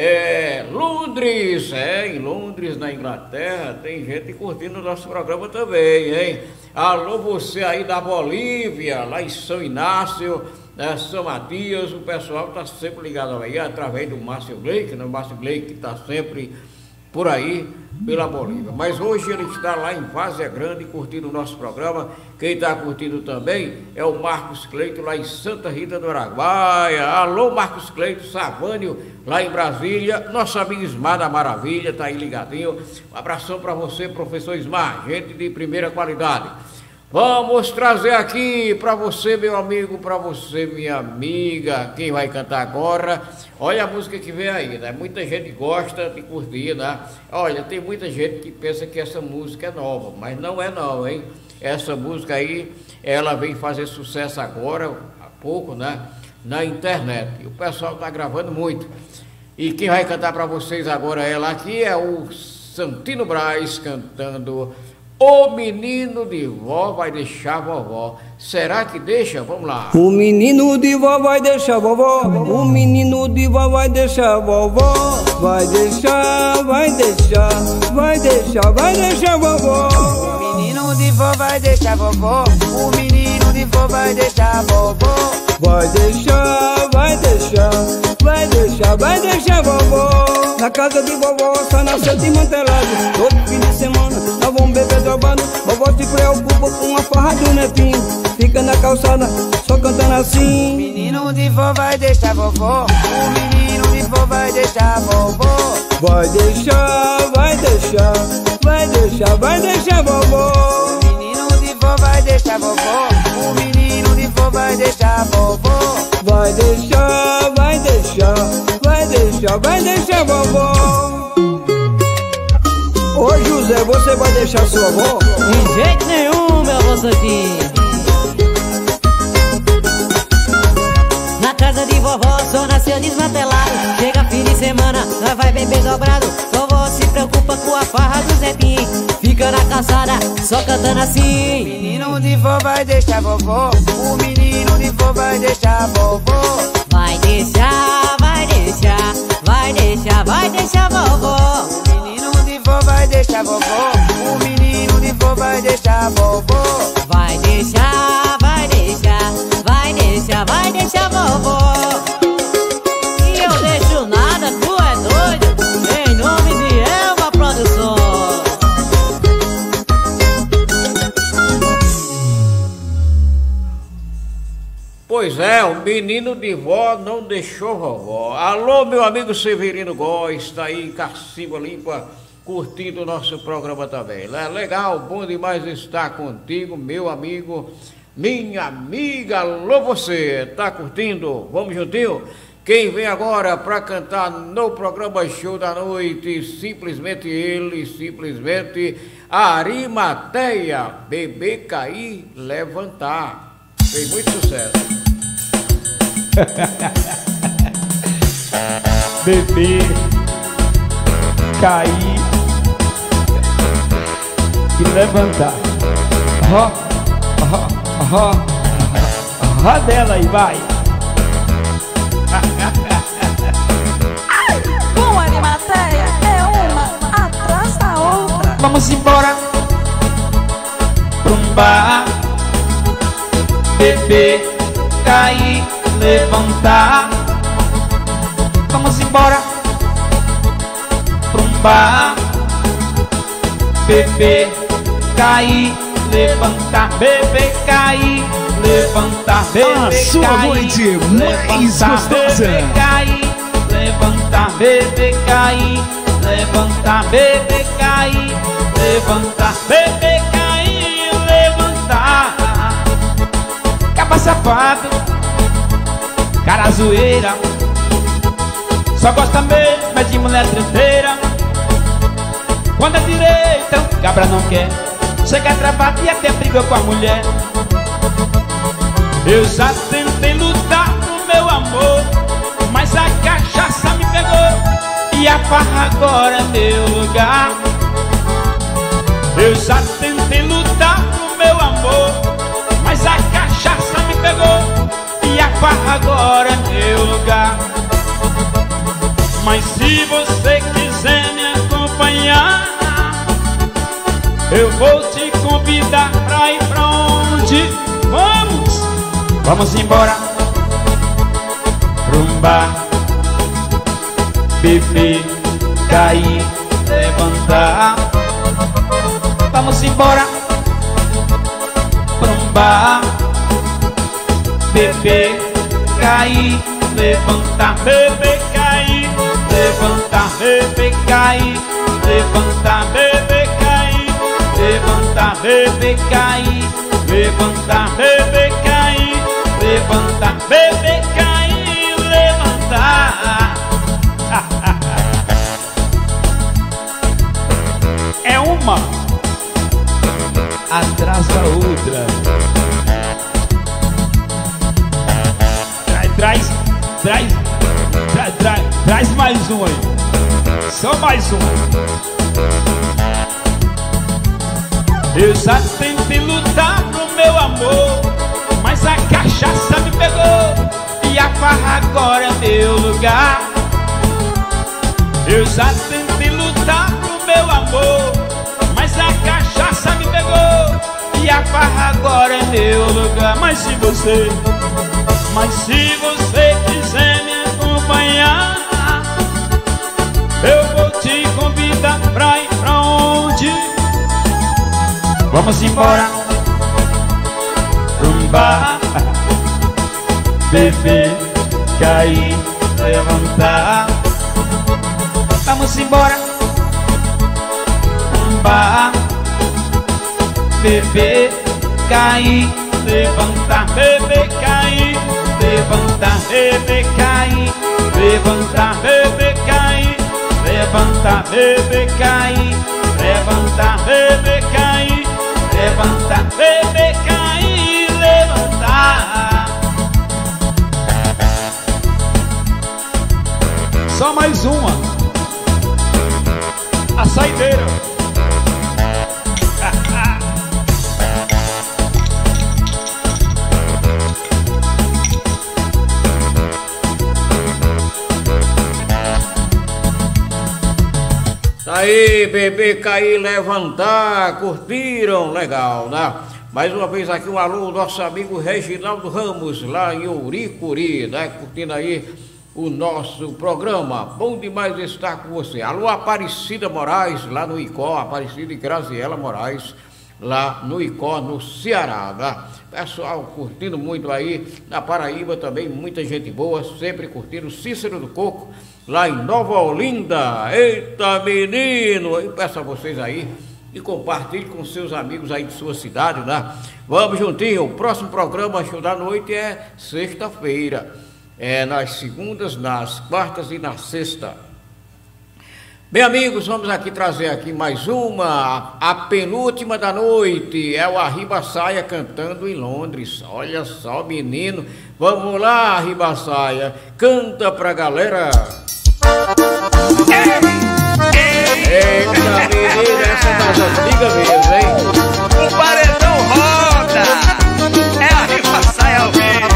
é, Londres, é, em Londres, na Inglaterra, tem gente curtindo o nosso programa também, hein? Alô, você aí da Bolívia, lá em São Inácio, né, São Matias, o pessoal está sempre ligado aí, através do Márcio Blake, né? O Márcio Blake está sempre por aí, pela Bolívia. Mas hoje ele está lá em Várzea Grande curtindo o nosso programa. Quem está curtindo também é o Marcos Cleito, lá em Santa Rita do Araguaia. Alô, Marcos Cleito, Savânio, lá em Brasília. Nosso amigo Ismar da Maravilha, está aí ligadinho. Um abração para você, professor Ismar, gente de primeira qualidade. Vamos trazer aqui para você, meu amigo, para você, minha amiga, quem vai cantar agora. Olha a música que vem aí, né? Muita gente gosta de curtir, né? Olha, tem muita gente que pensa que essa música é nova, mas não é não, hein? Essa música aí, ela vem fazer sucesso agora, há pouco, né? Na internet. E o pessoal tá gravando muito. E quem vai cantar para vocês agora, ela aqui, é o Santino Brás cantando... O menino de vó vai deixar vovó. Será que deixa? Vamos lá. O menino de vó vai deixar vovó. O menino de vó vai deixar vovó. Vai deixar, vai deixar, vai deixar, vai deixar vovó. O menino de vó vai deixar vovó. O menino de vó vai deixar vovó. Vai deixar, vai deixar, vai deixar, vai deixar vovó. Na casa de vovó, só nasceu de mantelado. Todo fim de semana, nós vamos beber drogado. Vovó se preocupa com a farra do netinho. Fica na calçada, só cantando assim. O menino de vó vai deixar vovó. O menino de vó vai deixar vovó. Vai deixar, vai deixar, vai deixar, vai deixar vovó. O menino de vó vai deixar vovó. O menino de vó vai deixar vovó. Vai deixar, vai deixar, vai deixar, vai deixar vovó. Hoje o Zé, você vai deixar sua avó? De jeito nenhum, meu avô Santinho. Na casa de vovó, só nasceu desmantelado. Chega fim de semana, nós vai beber dobrado. Vovó se preocupa com a farra do Zequim. Fica na calçada, só cantando assim. O menino de vó vai deixar vovó. O menino de vó vai deixar vovó. Vai deixar, vai deixar, vai deixar, vai deixar vovó. O menino de vó vai deixar vovó. O menino de vó vai deixar vovó. Vai deixar, vai deixar, vai deixar, vai deixar vovó. E eu deixo nada, tu é doido. Em nome de Elma Produção. Pois é, o menino de vó não deixou vovó. Alô, meu amigo Severino Góes, está aí em Cacimba Limpa, curtindo o nosso programa também. É legal, bom demais estar contigo, meu amigo, minha amiga. Alô, você, tá curtindo? Vamos juntinho? Quem vem agora para cantar no programa Show da Noite, simplesmente ele, simplesmente Arimateia, Bebê Cair, Levantar. Fez muito sucesso. Bebê cair e levantar. Ó, ó, ó, ó dela aí, vai. Com Arimateia é uma atrás da outra. Vamos embora pra um bar. Bebê cair, levantar. Vamos embora pra um bar. Bebê cair, levantar. Bebê cair, levantar. Bebê A sua cair, noite mais levantar. gostosa. Bebê cair, levantar. Bebê cair, levantar. Bebê cair, levantar. Bebê cair, levantar. Caba safado, cara zoeira, só gosta mesmo é de mulher treteira. Quando é direita, cabra não quer. Chega travado e até brigou com a mulher. Eu já tentei lutar pro meu amor, mas a cachaça me pegou e a farra agora é meu lugar. Eu já tentei lutar pro meu amor, mas a cachaça me pegou e a farra agora é meu lugar. Mas se você quiser me acompanhar, eu vou te convidar pra ir pra onde? Vamos! Vamos embora pra um bar. Bebê cair, levantar. Vamos embora pra um bar. Bebê cair, levantar. Bebê cair, levantar. Bebê cair, levantar. Bebê cair, levantar. Bebê cair, levantar. Bebê cair, levantar. Bebê cair, levantar. É uma atrás da outra. Traz, traz, traz, traz, traz, traz mais um aí. Só mais um. Eu já tentei lutar pro meu amor, mas a cachaça me pegou e a farra agora é meu lugar. Eu já tentei lutar pro meu amor, mas a cachaça me pegou e a farra agora é meu lugar. Mas se você, mas se você quiser me acompanhar, eu vou te convidar pra ir pra onde? Vamos embora pra um bar. Bebê cair, levantar. Vamos embora pra um bar. Bebê cair, levantar. Bebê cair, levantar. Bebê cair, levantar. Bebê cair, levantar. Bebê cair, levantar. Só mais uma. A saideira. Aí, bebê cair, levantar, curtiram, legal, né? Mais uma vez aqui um alô, nosso amigo Reginaldo Ramos, lá em Ouricuri, né? Curtindo aí o nosso programa. Bom demais estar com você. Alô, Aparecida Moraes, lá no Icó, Aparecida e Graziela Moraes, lá no Icó, no Ceará, né? Pessoal curtindo muito aí, na Paraíba também, muita gente boa, sempre curtindo. Cícero do Coco, lá em Nova Olinda. Eita, menino! Eu peço a vocês aí e compartilhe com seus amigos aí de sua cidade, né? Vamos juntinho. O próximo programa, Show da Noite, é sexta-feira. É nas segundas, nas quartas e na sexta. Bem, amigos, vamos aqui trazer aqui mais uma, a penúltima da noite. É o Arriba Saia cantando em Londres. Olha só, menino. Vamos lá, Arriba Saia. Canta pra galera. Eita, menino, essa é das antigas mesmo, hein? O paredão roda. É a Arriba Saia ao vivo.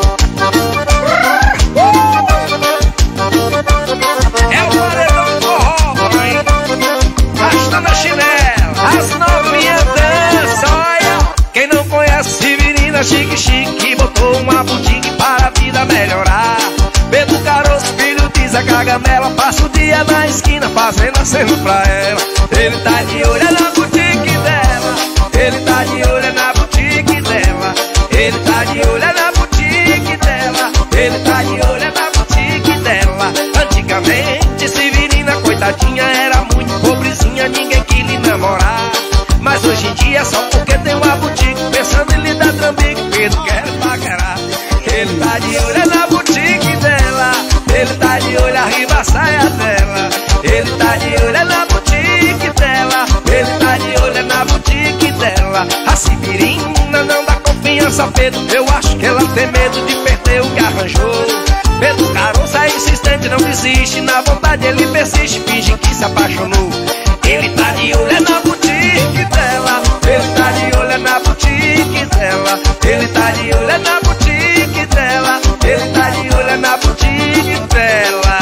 É o paredão forró, hein? Arrastando a chinela, as novinhas dançam, olha. Quem não conhece menina chique chique, botou uma boutique para a vida melhorar. Pedro Caroço, filho de Zé Cagamela, passa o dia na esquina fazendo aceno pra ela. Ele tá de olho na boutique dela, ele tá de olho na boutique dela, ele tá de olho na boutique dela, ele tá de olho na boutique dela. Antigamente, Severina, coitadinha, era muito pobrezinha, ninguém quis lhe namorar. Mas hoje em dia, só porque tem uma boutique, pensando em lhe dar trambique, Pedro quer paquerar. Ele tá de olho na boutique dela, ele tá de olho arriba a saia dela, ele tá de olho na boutique dela, ele tá de olho na boutique dela. A Severina não dá confiança, Pedro, eu acho que ela tem medo de perder o que arranjou. Pedro Caroço é insistente, não desiste, na vontade ele persiste, finge que se apaixonou. Ele tá de olho na boutique dela, ele tá de olho na boutique dela, ele tá de olho na boutique dela, ele tá de olho na boutique dela.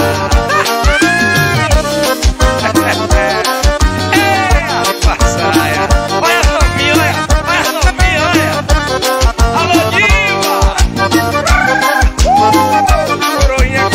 É, Arriba Saia. Olha as novinhas, olha, olha as novinhas, olha. Alô, diva! Coroinha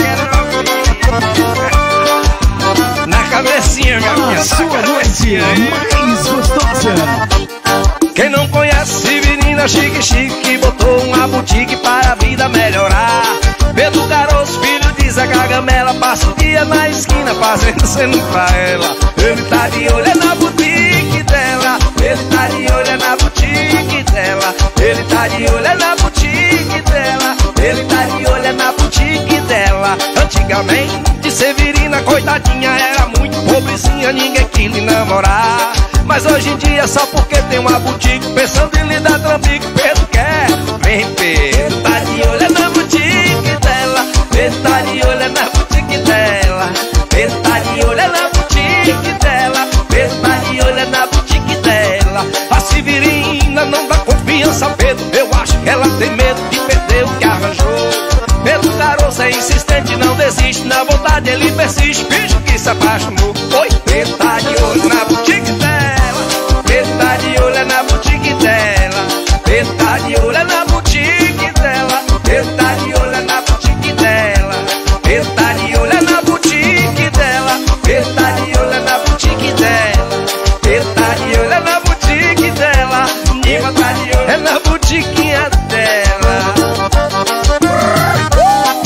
quero na cabecinha, minha filha. A sua noite mais gostosa. Quem não conhece Severina chique chique, botou uma boutique para a vida melhorar. Pedro Caroço, filho de Zé Cagamela, passa o dia na esquina fazendo ceno pra ela. Ele tá de olho na boutique dela, ele tá de olho na boutique dela, ele tá de olho na boutique dela, ele tá de olho na boutique dela. Antigamente, Severina, coitadinha, era muito pobrezinha, ninguém quis lhe namorar. Mas hoje em dia, só porque tem uma boutique, pensando em lhe dar trambique, Pedro quer. Vem, Pedro, tá de olho na boutique dela, Pedro tá de olho na boutique dela, Pedro tá de olho na boutique dela, Pedro tá de olho na boutique dela. A Severina não dá confiança, Pedro, eu acho que ela tem medo de perder o que arranjou. Pedro Caroço é insistente, não desiste, na vontade ele persiste, finge que se apaixonou. Oi, Pedro tá de olho na boutique dela, Pedro tá de olho na boutique dela, Pedro tá de olho na boutique dela, Pedro tá de olho na boutique dela, Pedro tá de olho na boutique dela, Pedro tá de olho na boutique dela, Pedro tá de olho na boutique dela, Niva tá de olho na boutiquinha dela.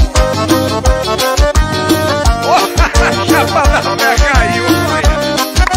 Oh, chapa da minha caiu, olha.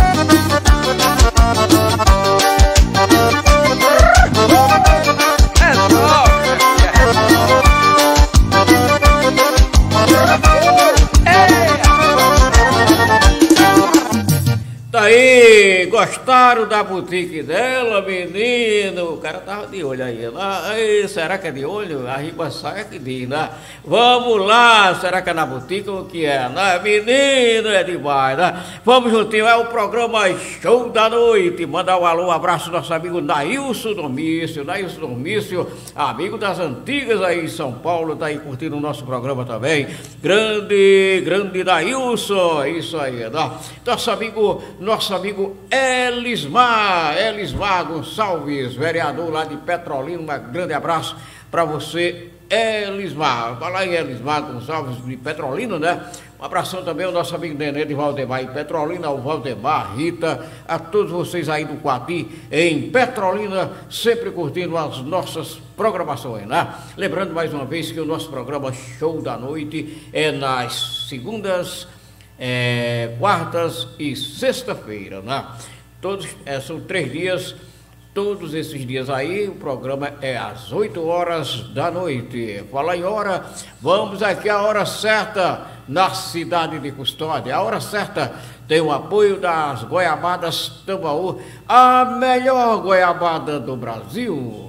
gostaram da boutique dela, menino? O cara tava de olho aí, né? Ei, será que é de olho? A riba sai que diz, né? Vamos lá, será que é na boutique ou o que é, né? Menino, é demais, né? Vamos juntinho, é o programa Show da Noite. Mandar um alô, um abraço ao nosso amigo Nailson Domício, Nailson Domício, amigo das antigas aí em São Paulo, tá aí curtindo o nosso programa também. Grande, grande Nailson, isso aí, né? Nosso amigo, nosso amigo Elismar, Elismar Gonçalves, vereador lá de Petrolina, um grande abraço para você, Elismar. Fala em Elismar Gonçalves de Petrolina, né? Um abração também ao nosso amigo Nenê de Valdemar em Petrolina, ao Valdemar, Rita, a todos vocês aí do Coati em Petrolina, sempre curtindo as nossas programações, né? Lembrando mais uma vez que o nosso programa Show da Noite é nas segundas, é, quartas e sexta-feira, né? Todos, é, são três dias. Todos esses dias aí, o programa é às oito horas da noite. Falar em hora, vamos aqui a hora certa na cidade de Custódia. A hora certa tem o apoio das Goiabadas Tambaú, a melhor goiabada do Brasil.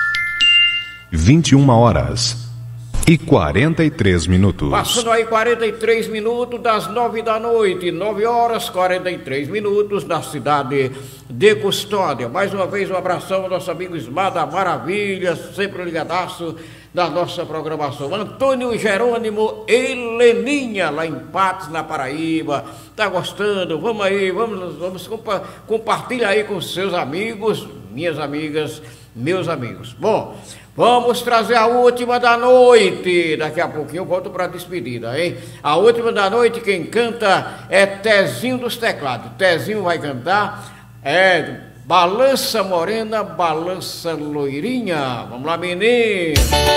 vinte e uma horas e quarenta e três minutos. Passando aí quarenta e três minutos das nove da noite, nove horas e quarenta e três minutos na cidade de Custódia. Mais uma vez um abração ao nosso amigo Ismar da Maravilha, sempre ligadaço da nossa programação. Antônio Jerônimo Heleninha, lá em Patos, na Paraíba. Tá gostando? Vamos aí, vamos, vamos compa compartilhar aí com seus amigos, minhas amigas, meus amigos. Bom, vamos trazer a última da noite. Daqui a pouquinho eu volto para a despedida, hein? A última da noite, quem canta é Tezinho dos Teclados. Tezinho vai cantar, é Balança Morena, Balança Loirinha. Vamos lá, menino.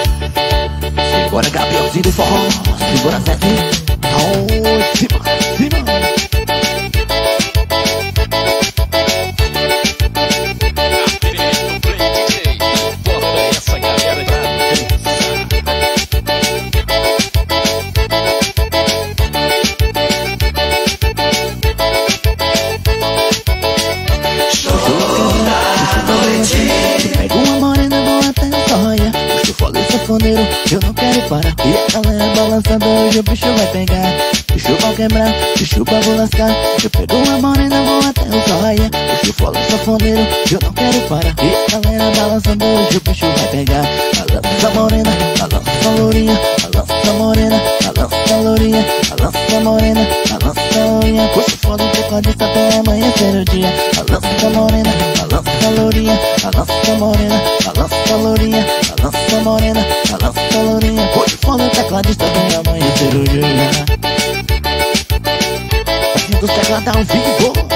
Segura Gabrielzinho do forró, segura Zé. Aô, cima, cima. Eu não quero parar. E a galera balançando, hoje o bicho vai pegar. Bicho vai quebrar, bicho vai vou lascar. Eu pego uma morena, vou até o zóia. Bicho fala safoneiro, eu não quero parar. E a galera balançando, hoje o bicho vai pegar. Balança morena, balança lourinha, balança morena, balança lourinha, balança morena, balança lourinha. Puxa foda o tecladista até amanhecer o dia. Balança morena, balança lourinha, balança morena, balança lourinha, balança morena, balança lourinha. Puxa foda o tecladista até amanhecer o dia. Assim dos teclados ao vivo.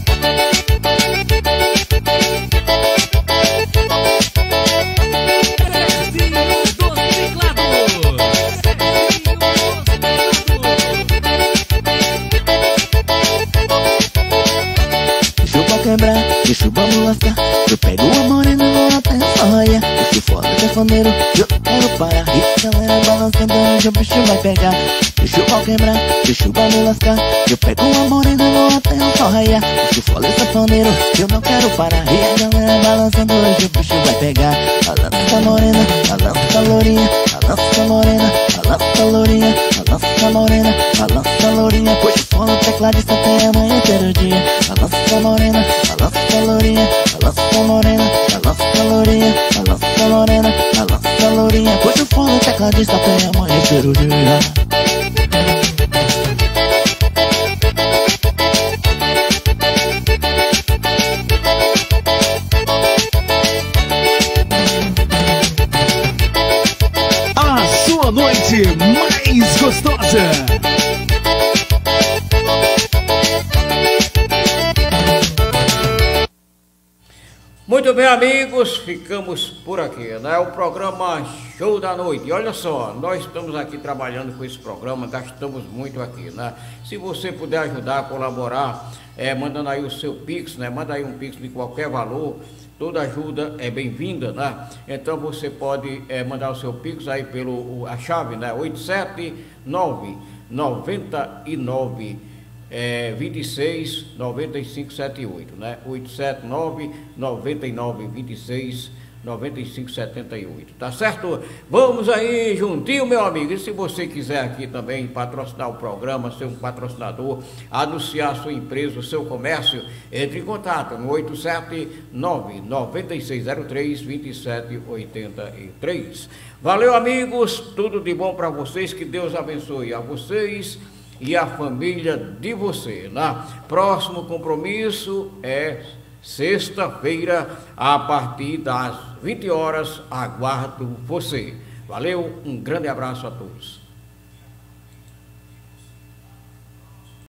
Quebrar, deixa o bambu lascar. Eu pego uma morena e vou até a zóia. Deixa o foda de sanfoneiro, eu não quero parar. E a galera balançando, hoje o bicho vai pegar. Deixa o pau quebrar, deixa o bambu lascar. Eu pego uma morena e vou até a zóia. Deixa o foda de sanfoneiro, eu não quero parar. E a galera balançando, hoje o bicho vai pegar. Balança morena, balança lourinha, balança morena, balança lourinha, balança morena, balança lourinha. Puxa o foda, tecladista até amanhecer o dia. Balança morena, balança lourinha, balança morena, balança lourinha, balança morena, balança lourinha. Puxa o fogo, tecladista até amanhecer o dia. A sua noite mais gostosa. Muito bem, amigos, ficamos por aqui, né? O programa Show da Noite. E olha só, nós estamos aqui trabalhando com esse programa, gastamos muito aqui, né? Se você puder ajudar, colaborar, é, mandando aí o seu Pix, né? Manda aí um Pix de qualquer valor, toda ajuda é bem-vinda, né? Então você pode é, mandar o seu Pix aí pelo a chave, né? oito sete nove, nove nove, É, vinte e seis, noventa e cinco, setenta e oito, né? oito sete nove, noventa e nove, vinte e seis, noventa e cinco, setenta e oito, tá certo? Vamos aí juntinho, meu amigo. E se você quiser aqui também patrocinar o programa, ser um patrocinador, anunciar a sua empresa, o seu comércio, entre em contato no oito sete nove, nove seis zero três, dois sete oito três. Valeu, amigos, tudo de bom para vocês, que Deus abençoe a vocês e a família de você, né? Próximo compromisso é sexta-feira, a partir das vinte horas, aguardo você. Valeu, um grande abraço a todos.